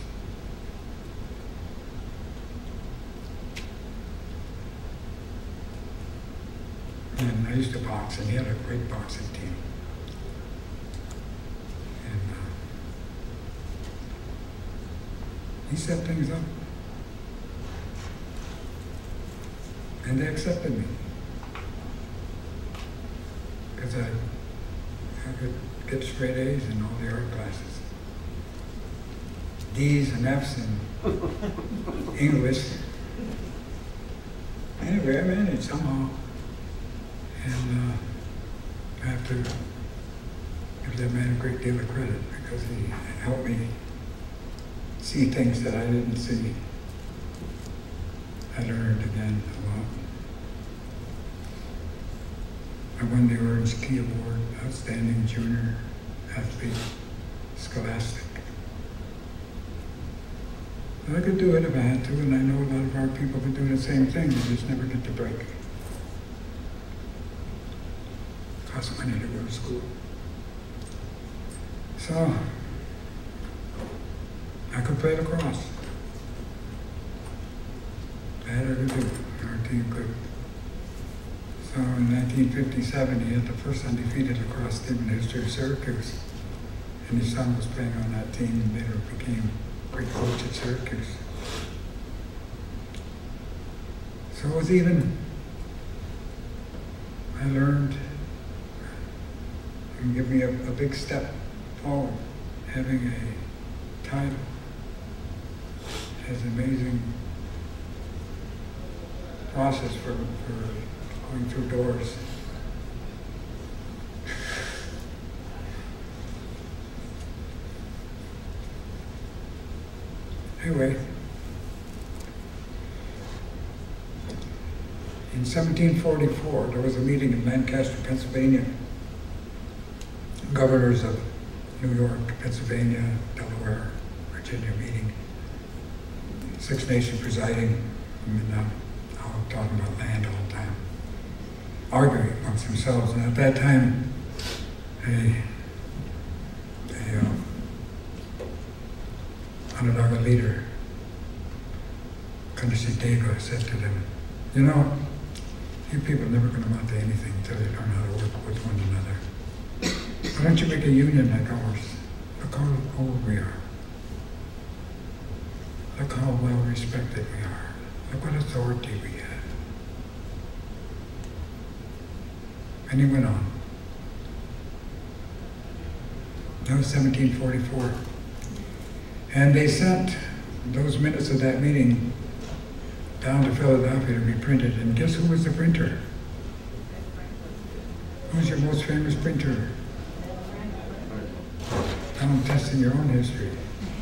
And I used to box, and he had a great boxing team. And uh, he set things up. And they accepted me. Because I, I could get straight A's in all the art classes. D's and F's in English. Anyway, I managed somehow. And uh, I have to give that man a great deal of credit because he helped me see things that I didn't see. I learned again a lot. I won the Orange Key Award, Outstanding Junior Athlete, Scholastic. And I could do it if I had to, and I know a lot of our people could do the same thing, they just never get the break. Costs money to go to school. So, I could play lacrosse. I had her to do, our team could. So in nineteen fifty-seven, he had the first undefeated lacrosse team in the history of Syracuse. And his son was playing on that team and later became a great coach at Syracuse. So it was even, I learned, and give me a, a big step forward, having a title has an amazing process for, for going through doors. Anyway, in seventeen forty-four, there was a meeting in Lancaster, Pennsylvania. Governors of New York, Pennsylvania, Delaware, Virginia meeting. Six Nations presiding. I mean, uh, all talking about land all the time. Arguing amongst themselves. And at that time, a, a um, Onondaga leader, Kundasitega, said to them, you know, you people are never going to amount to anything until you learn how to work with one another. Why don't you make a union like ours? Look how old we are. Look how well respected we are. Look what authority we have. And he went on. That was seventeen forty-four. And they sent those minutes of that meeting down to Philadelphia to be printed. And guess who was the printer? Who's your most famous printer? I'm testing your own history.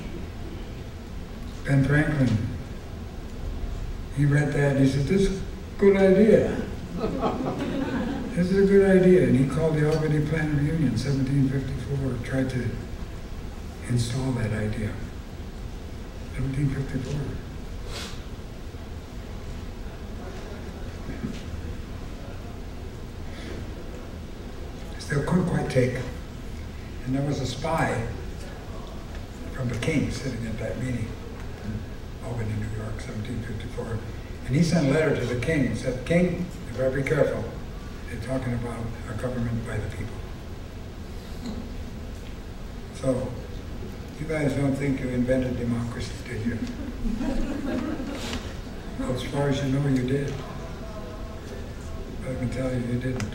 Ben Franklin. He read that and he said, this is a good idea. This is a good idea. And he called the Albany Plan of Union, seventeen fifty-four, tried to install that idea. seventeen fifty-four. Still couldn't quite take. And there was a spy from the king sitting at that meeting in Albany, New York, seventeen fifty-four. And he sent a letter to the king and said, King, you better be careful. They're talking about a government by the people. So, you guys don't think you invented democracy, did you? Well, as far as you know, you did. But I can tell you, you didn't.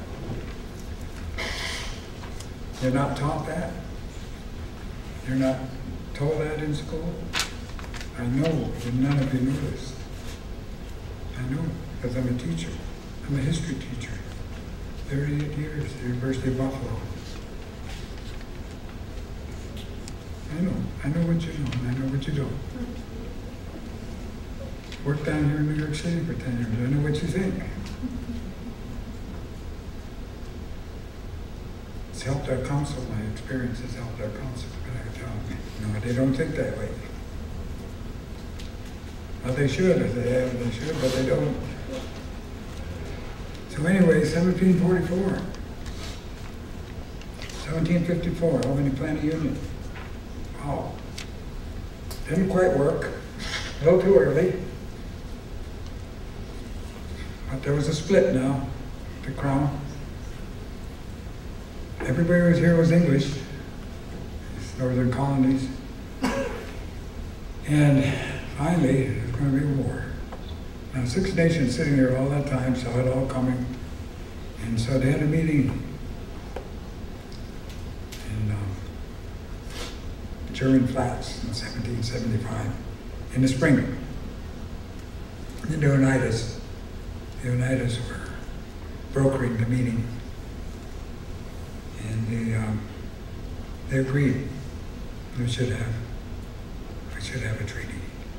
You're not taught that. You're not told that in school. I know that none of you knew this. I know, because I'm a teacher. I'm a history teacher. thirty-eight years at the University of Buffalo. I know. I know what you know, and I know what you don't. Worked down here in New York City for ten years. I know what you think. It's helped our council. My experience has helped our council. But I can tell them, no, they don't think that way. Well, they should. If they have, they should, but they don't. So anyway, seventeen forty-four. seventeen fifty-four, Albany Planning Union. Wow. Didn't quite work. A little too early. But there was a split now, the Crown. Everybody who was here was English, these northern colonies. And finally, there's going to be a war. Now, Six Nations sitting there all that time, saw it all coming. And so they had a meeting in um, German Flats in seventeen seventy-five, in the spring. The Oneidas, the Oneidas were brokering the meeting. And they, um, they agreed we should have, we should have a treaty.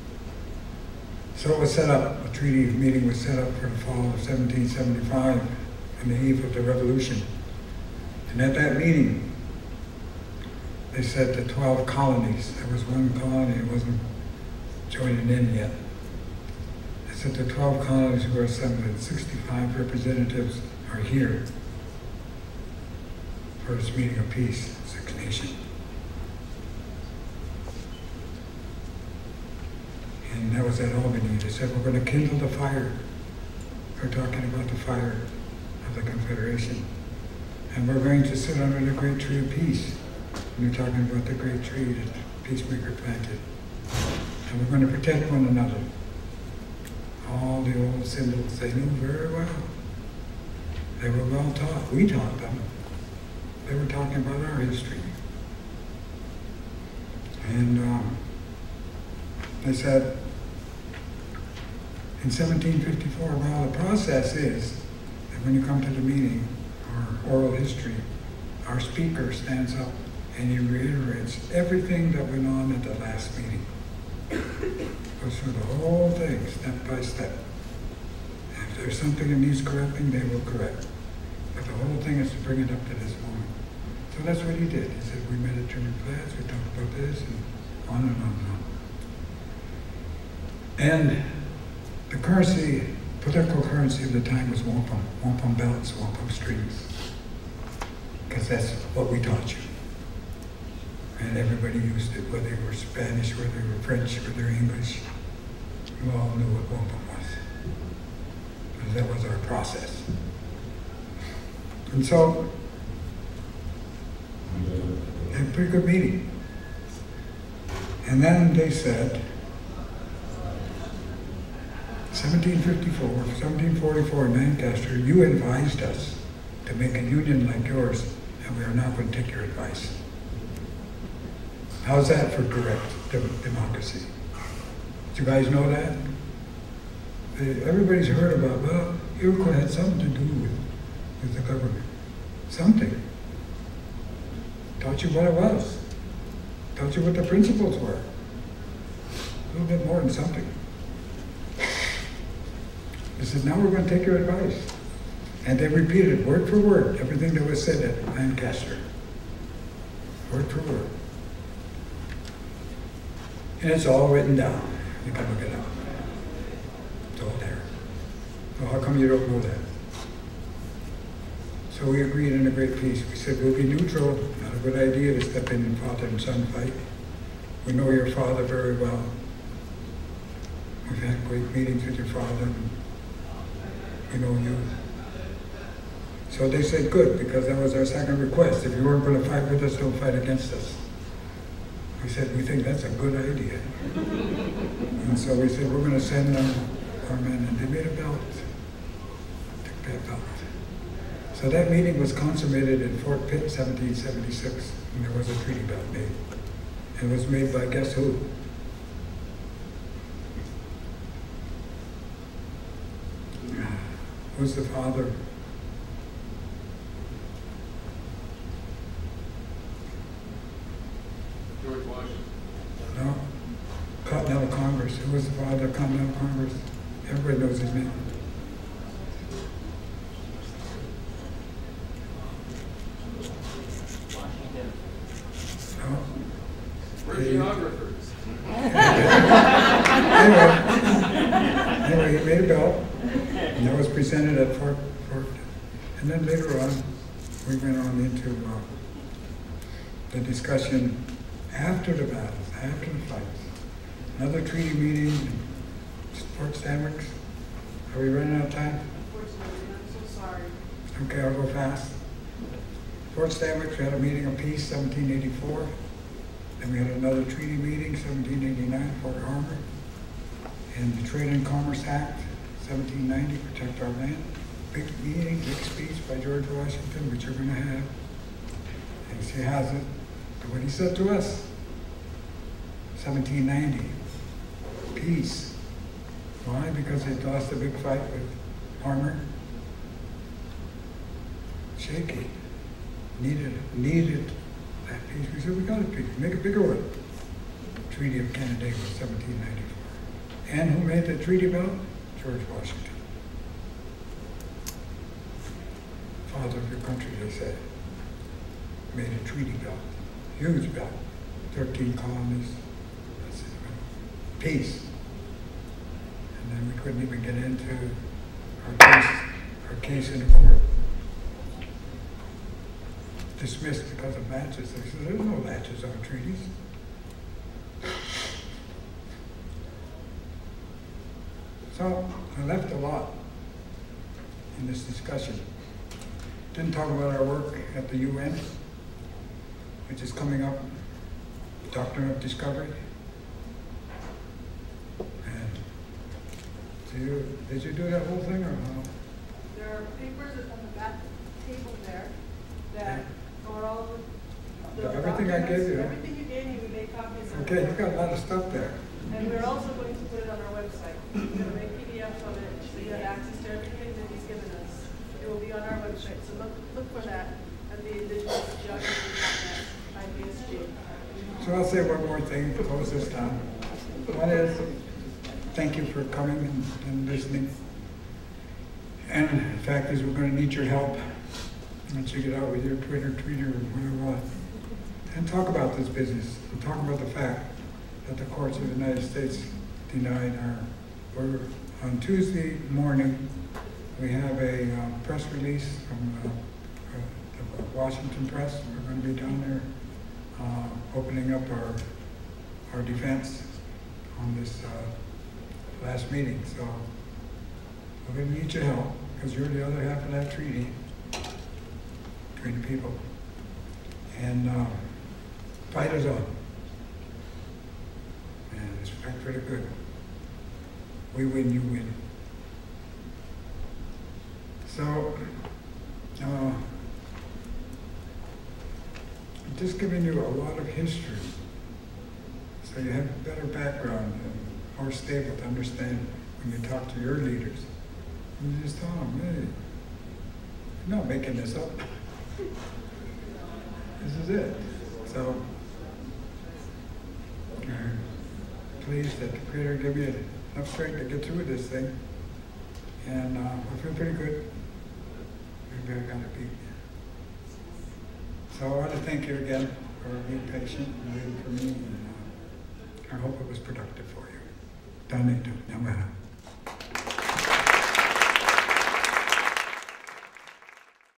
So it was set up, a treaty meeting was set up for the fall of seventeen seventy-five, on the eve of the revolution. And at that meeting, they said the twelve colonies, there was one colony that wasn't joining in yet. They said the twelve colonies who were assembled, sixty-five representatives are here for this meeting of peace, Six Nations. And that was at Albany. They said, we're going to kindle the fire. They're talking about the fire of the Confederation. And we're going to sit under the great tree of peace. And they're talking about the great tree that Peacemaker planted. And we're going to protect one another. All the old symbols they knew very well. They were well taught. We taught them. They were talking about our history. And um, they said, in seventeen fifty-four, well, the process is that when you come to the meeting, or oral history, our speaker stands up and he reiterates everything that went on at the last meeting. Goes through the whole thing, step by step. And if there's something that needs correcting, they will correct. But the whole thing is to bring it up to this moment. So that's what he did. He said, we met at German Flats, we talked about this, and on and on and on. And the currency, political currency of the time was wampum, wampum belts, wampum strings. Because that's what we taught you. And everybody used it, whether they were Spanish, whether they were French, whether they were English. You all knew what wampum was. Because that was our process. And so, they had a pretty good meeting. And then they said, seventeen fifty-four, seventeen forty-four in Lancaster, you advised us to make a union like yours, and we are not going to take your advice. How's that for direct dem- democracy? Do you guys know that? They, everybody's heard about, well, Iroquois had something to do with, with the government. Something. Taught you what it was. Taught you what the principles were. A little bit more than something. He said, now we're going to take your advice. And they repeated word for word everything that was said at Lancaster. Word for word. And it's all written down. You can look it up. It's all there. Well, how come you don't know that? So we agreed in a great peace. We said, we'll be neutral. Not a good idea to step in and father and son fight. We know your father very well. We've had great meetings with your father. We know you. So they said, good, because that was our second request. If you weren't going to fight with us, don't fight against us. We said, we think that's a good idea. And so we said, we're going to send our, our men, and they made a belt. Took that belt. So that meeting was consummated in Fort Pitt, seventeen seventy-six, and there was a treaty belt made. And it was made by guess who? Who's the father? George Washington. No. Continental Congress. Who was the father of Continental Congress? Everybody knows his name. No. We're geographers. anyway, anyway, he made a belt, and that was presented at Fort, Fort And then later on, we went on into uh, the discussion after the battles, after the fights. Another treaty meeting in Fort Stanwix. Are we running out of time? Unfortunately, I'm so sorry. Okay, I'll go fast. Fort Stanwix, we had a meeting of peace, seventeen eighty-four. Then we had another treaty meeting, seventeen eighty-nine, Fort Harmon. And the Trade and Commerce Act, seventeen ninety, Protect Our Land. Big meeting, big speech by George Washington, which you're going to have. And he has it, what he said to us. seventeen ninety, peace. Why? Because they lost a big fight with Harmon. Shaky. Needed, needed that peace. We said, we got a peace. Make a bigger one. Treaty of Canandaigua, seventeen ninety-four. And who made the treaty belt? George Washington. Father of your country, they said. Made a treaty belt. Huge belt. thirteen colonies. That's it. Peace. And then we couldn't even get into our case, our case in the court. Dismissed because of latches. They said, there's no latches on treaties. So I left a lot in this discussion. Didn't talk about our work at the U N, which is coming up, Doctrine of Discovery. And do you, did you do that whole thing or no? There are papers on the back table there that are all the The- everything I gave you. Everything you gave me, we made copies of. Okay, you got a lot of stuff there. And we're also going to put it on our website. We're going to make P D Fs of it, so you have access to everything that he's given us. It will be on our website, so look, look for that at the indigenous geography dot net, I B S G. So I'll say one more thing to close this down. One is, thank you for coming and, and listening. And the fact is, we're going to need your help once you get out with your Twitter, tweeter, or whatever else. And talk about this business, and talk about the fact that the courts of the United States denied our, we're, on Tuesday morning, we have a uh, press release from uh, uh, the Washington Press. We're going to be down there uh, opening up our, our defense on this uh, last meeting. So we're going to need your help, because you're the other half of that treaty between the people. And uh, fight is on. And it's fight pretty good. We win, you win. So, uh, I'm just giving you a lot of history, so you have a better background and more stable to understand when you talk to your leaders. And you just tell them, hey, you're not making this up. This is it. So, I'm pleased that the Creator gave me enough strength to get through this thing. And uh, I feel pretty good. Maybe I got it beat. So I want to thank you again for being patient and waiting for me. And uh, I hope it was productive for you. Done it. Now,